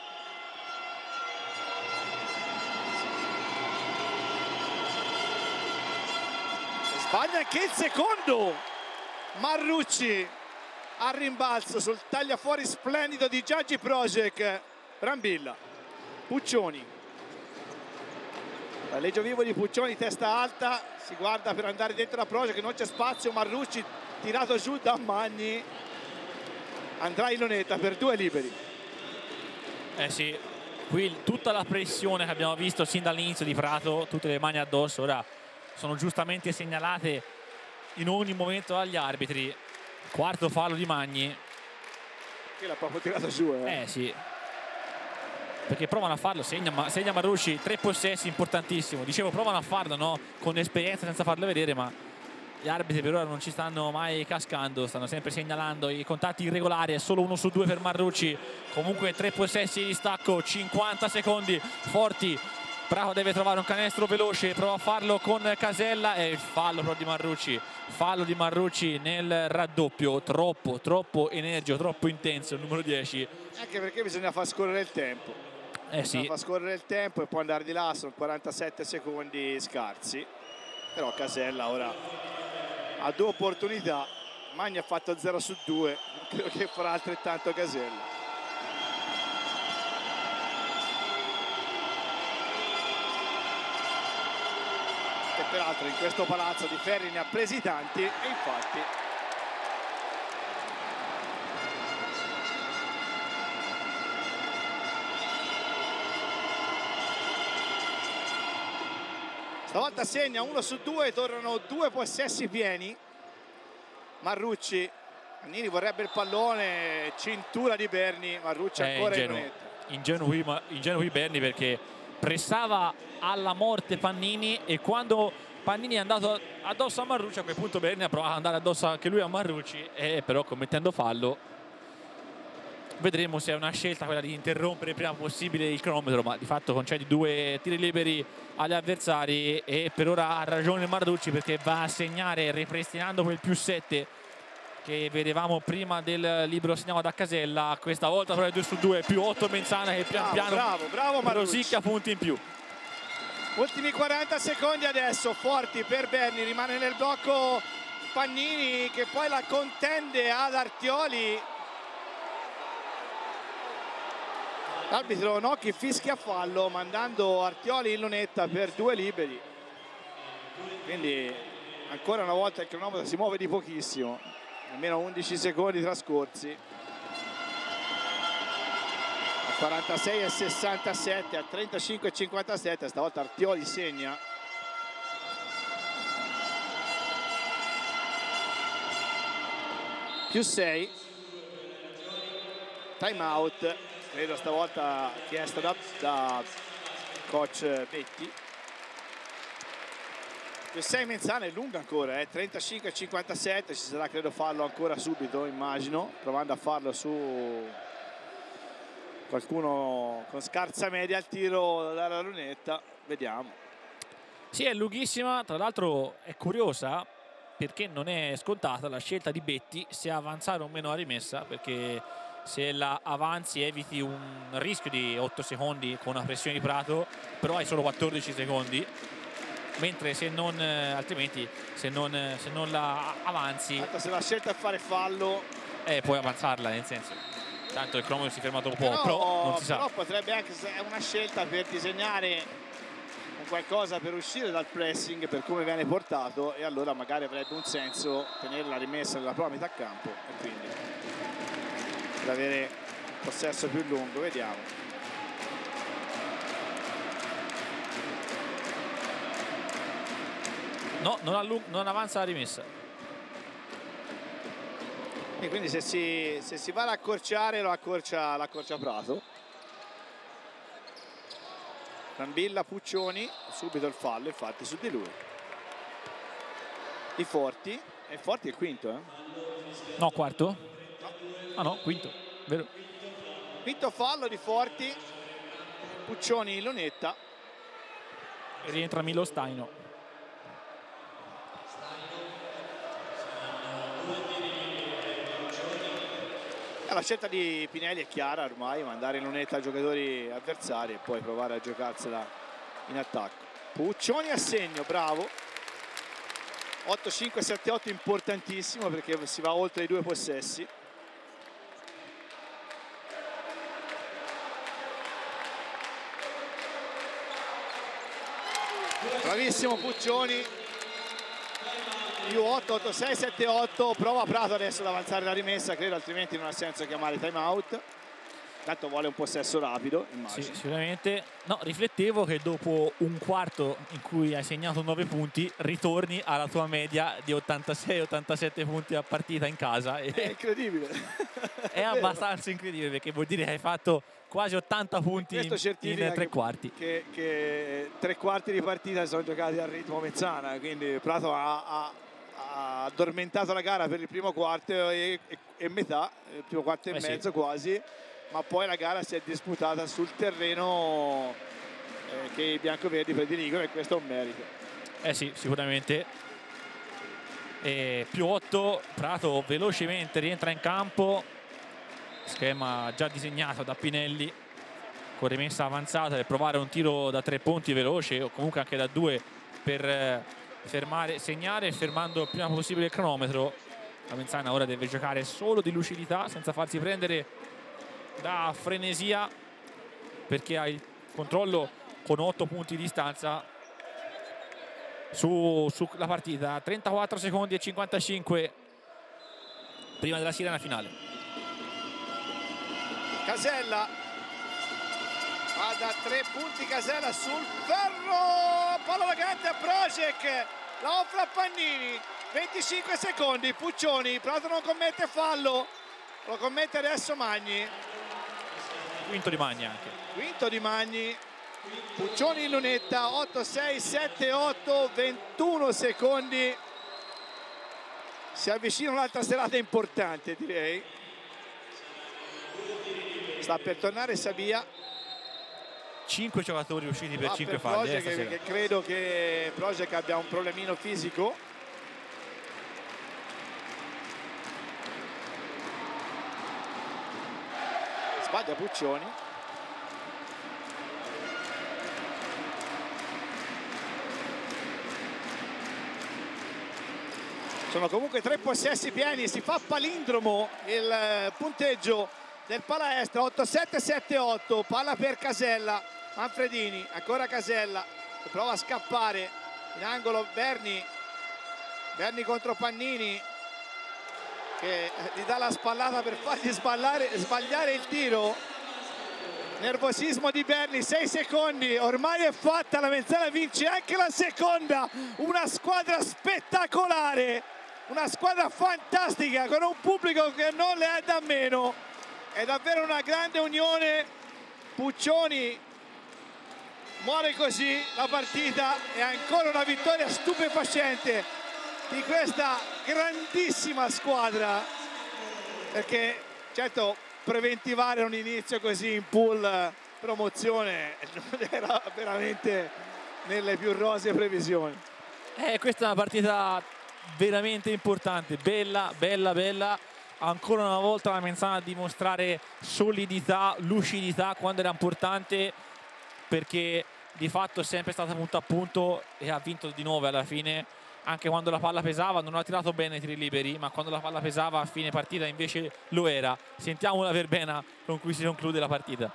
Sbaglia anche il secondo Marrucci al rimbalzo sul tagliafuori splendido di Giangi Projek. Brambilla, Puccioni, palleggio vivo di Puccioni, testa alta, si guarda per andare dentro la Projek, non c'è spazio. Marrucci tirato giù da Magni, andrà in lunetta per 2 liberi. Sì, qui tutta la pressione che abbiamo visto sin dall'inizio di Prato, tutte le mani addosso, ora sono giustamente segnalate in ogni momento agli arbitri. Quarto fallo di Magni. Che l'ha proprio tirato giù, sì, perché provano a farlo, segna Marrucci, 3 possessi, importantissimo. Dicevo, provano a farlo, no? Con esperienza, senza farlo vedere, ma gli arbitri per ora non ci stanno mai cascando, stanno sempre segnalando i contatti irregolari. È solo 1 su 2 per Marrucci. Comunque 3 possessi di stacco, 50 secondi. Forti, Prato deve trovare un canestro veloce, prova a farlo con Casella e il fallo però di Marrucci. Fallo di Marrucci nel raddoppio, troppo energico, troppo intenso, il numero 10. Anche perché bisogna far scorrere il tempo. Sì. Fa scorrere il tempo e poi andare di là, sono 47 secondi scarsi. Però Casella ora ha 2 opportunità. Magni ha fatto 0 su 2, credo che farà altrettanto Casella. Che peraltro in questo palazzo di ferri ne ha presi tanti e infatti stavolta segna 1 su 2, tornano 2 possessi pieni. Marrucci, Nannini vorrebbe il pallone, cintura di Berni, Marrucci ancora in lunetta. Ingenuo Berni, perché pressava alla morte Pannini e quando Pannini è andato addosso a Marrucci, a quel punto Berni ha provato ad andare addosso anche lui a Marrucci, però commettendo fallo. Vedremo se è una scelta quella di interrompere il prima possibile il cronometro, ma di fatto concedi 2 tiri liberi agli avversari e per ora ha ragione Marrucci, perché va a segnare ripristinando quel +7 che vedevamo prima del libero segnato da Casella. Questa volta però è 2 su 2, +8 Menzana che pian piano bravo Marrucci, rosicchia punti in più. Ultimi 40 secondi adesso, Forti per Berni, rimane nel blocco Pannini che poi la contende ad Artioli. L'arbitro Nocchi fischia fallo mandando Artioli in lunetta per 2 liberi. Quindi ancora una volta il cronometro si muove di pochissimo, almeno 11 secondi trascorsi. A 46 e 67, a 35 e 57, stavolta Artioli segna. +6. Time out, credo stavolta chiesto da coach Betti. +6 Menzana, è lunga ancora, 35-57, ci sarà credo fallo ancora subito, immagino, provando a farlo su qualcuno con scarsa media al tiro dalla lunetta, vediamo. Sì, è lunghissima, tra l'altro è curiosa perché non è scontata la scelta di Betti se avanzare o meno a rimessa, perché se la avanzi eviti un rischio di 8 secondi con una pressione di Prato, però hai solo 14 secondi, mentre se non altrimenti se non la avanzi, se la scelta è fare fallo puoi avanzarla, nel senso tanto il cronometro si ferma dopo un po', però non si sa. Però potrebbe anche essere una scelta per disegnare qualcosa per uscire dal pressing per come viene portato, e allora magari avrebbe un senso tenerla rimessa nella prima metà campo e quindi per avere possesso più lungo. Vediamo. No, non avanza la rimessa. E quindi se si va ad accorciare lo accorcia Prato. Brambilla, Puccioni, subito il fallo infatti su di lui. Di Forti, e Forti è il quinto, No, quarto? No. Ah no, quinto, vero. Quinto fallo di Forti, Puccioni in lunetta. E rientra Milo Staino. La scelta di Pinelli è chiara ormai, mandare in lunetta i giocatori avversari e poi provare a giocarsela in attacco. Puccioni a segno, bravo. 8-5-7-8 importantissimo perché si va oltre i 2 possessi. Bravissimo Puccioni. +8, 8-6-7-8, prova Prato adesso ad avanzare la rimessa, credo, altrimenti non ha senso chiamare time out. Tanto vuole un possesso rapido, immagino. Sì, sicuramente. No, riflettevo che dopo un quarto in cui hai segnato 9 punti ritorni alla tua media di 86-87 punti a partita in casa. È incredibile. È abbastanza incredibile, perché vuol dire che hai fatto quasi 80 punti in 3 quarti. Che 3 quarti di partita sono giocati al ritmo Mezzana, quindi Prato ha addormentato la gara per il primo quarto e metà, il primo quarto e mezzo quasi, ma poi la gara si è disputata sul terreno che i biancoverdi prediligono, e questo è un merito. Sì, sicuramente. Più 8, Prato velocemente rientra in campo, schema già disegnato da Pinelli, con rimessa avanzata per provare un tiro da 3 punti veloce, o comunque anche da 2, per segnare, fermando il prima possibile il cronometro. La Mezzana ora deve giocare solo di lucidità, senza farsi prendere da frenesia, perché ha il controllo con 8 punti di distanza sulla partita. 34 secondi e 55 prima della sirena finale. Casella va da 3 punti, Casella sul ferro, palla vagante a Projek, la offre a Pannini, 25 secondi, Puccioni, Prato non commette fallo, lo commette adesso Magni. Quinto di Magni anche. Quinto di Magni, Puccioni in lunetta, 8-6-7-8, 21 secondi. Si avvicina un'altra serata importante, direi. Sta per tornare Sabia. 5 giocatori usciti per 5 falli. Che credo che Projek abbia un problemino fisico. Sbaglia Puccioni. Sono comunque 3 possessi pieni, si fa palindromo il punteggio del Palaestra, 8-7-7-8, palla per Casella, Manfredini, ancora Casella, che prova a scappare, in angolo Berni contro Pannini, che gli dà la spallata per fargli sbagliare il tiro. Nervosismo di Berni, 6 secondi, ormai è fatta, la Mezzana vince anche la seconda, una squadra spettacolare, una squadra fantastica, con un pubblico che non le è da meno, è davvero una grande unione. Puccioni muore così la partita, e ancora una vittoria stupefacente di questa grandissima squadra, perché certo preventivare un inizio così in pool promozione non era veramente nelle più rosee previsioni. Questa è una partita veramente importante, bella, ancora una volta la Mezzana a dimostrare solidità, lucidità quando era importante, perché di fatto è sempre stata punto a punto e ha vinto di 9 alla fine. Anche quando la palla pesava non ha tirato bene i tiri liberi, ma quando la palla pesava a fine partita invece lo era. Sentiamo la verbena con cui si conclude la partita.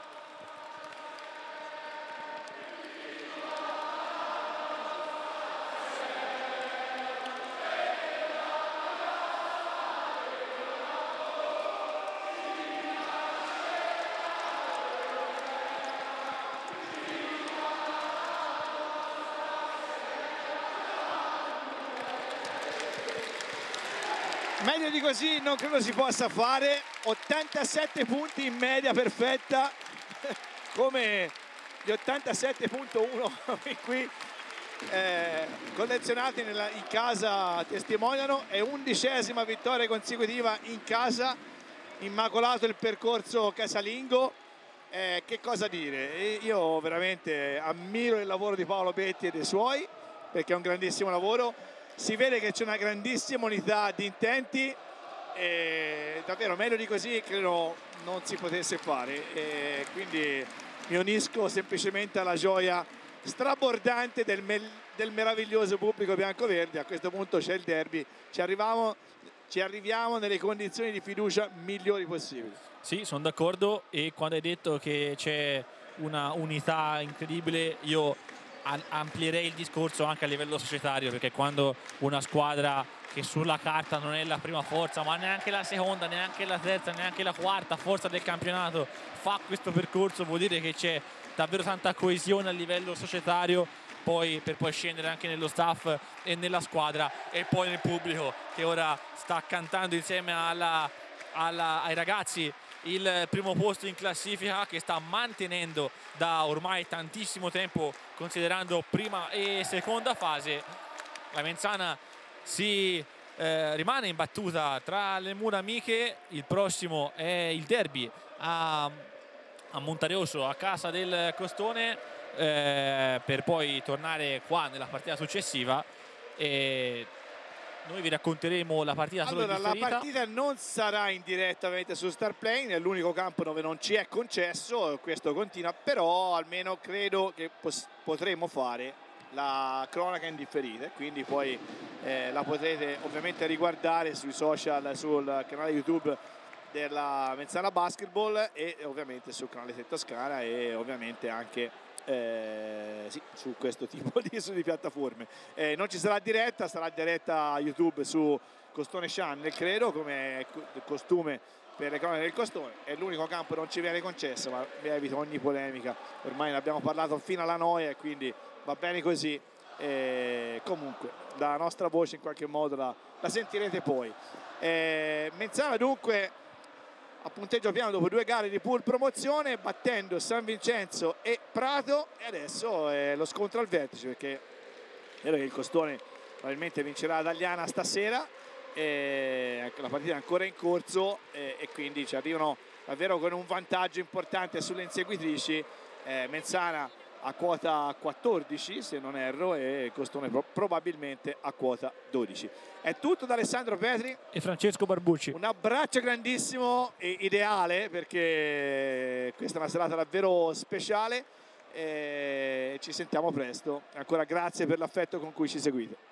Meglio di così non credo si possa fare. 87 punti in media perfetta, come gli 87.1 qui collezionati in casa testimoniano. È 11ª vittoria consecutiva in casa, immacolato il percorso casalingo. Che cosa dire? Io veramente ammiro il lavoro di Paolo Betti e dei suoi, perché è un grandissimo lavoro. Si vede che c'è una grandissima unità di intenti, e davvero meglio di così credo non si potesse fare, e quindi mi unisco semplicemente alla gioia strabordante del meraviglioso pubblico bianco-verde. A questo punto c'è il derby, ci arriviamo nelle condizioni di fiducia migliori possibili. Sì, sono d'accordo, e quando hai detto che c'è una unità incredibile, io amplierei il discorso anche a livello societario, perché quando una squadra che sulla carta non è la prima forza, ma neanche la seconda, neanche la terza, neanche la quarta forza del campionato, fa questo percorso, vuol dire che c'è davvero tanta coesione a livello societario, per poi scendere anche nello staff e nella squadra e poi nel pubblico, che ora sta cantando insieme ai ragazzi il primo posto in classifica, che sta mantenendo da ormai tantissimo tempo, considerando prima e seconda fase. La Menzana rimane imbattuta tra le mura amiche. Il prossimo è il derby a Monterosso, a casa del Costone, per poi tornare qua nella partita successiva, e noi vi racconteremo la partita solo allora, differita. la partita non sarà in diretta ovviamente su Star Playing, è l'unico campo dove non ci è concesso, questo continua, però almeno credo che potremo fare la cronaca in differita, quindi poi la potrete ovviamente riguardare sui social, sul canale YouTube della Menzana Basketball e ovviamente sul canale Toscana e ovviamente anche sì, su questo tipo di piattaforme. Non ci sarà diretta, sarà diretta YouTube su Costone Channel, credo, come costume per le cronache del Costone. È l'unico campo non ci viene concesso, ma vi evito ogni polemica, ormai ne abbiamo parlato fino alla noia e quindi va bene così. Comunque la nostra voce in qualche modo la sentirete poi. Menzana dunque a punteggio piano dopo 2 gare di pool promozione, battendo San Vincenzo e Prato, e adesso è lo scontro al vertice, perché credo che il Costone probabilmente vincerà la Dagliana stasera, la partita è ancora in corso, e quindi ci arrivano davvero con un vantaggio importante sulle inseguitrici. Menzana a quota 14 se non erro, e Costone probabilmente a quota 12. È tutto da Alessandro Petri e Francesco Barbucci. Un abbraccio grandissimo e ideale, perché questa è una serata davvero speciale, e ci sentiamo presto. Ancora grazie per l'affetto con cui ci seguite.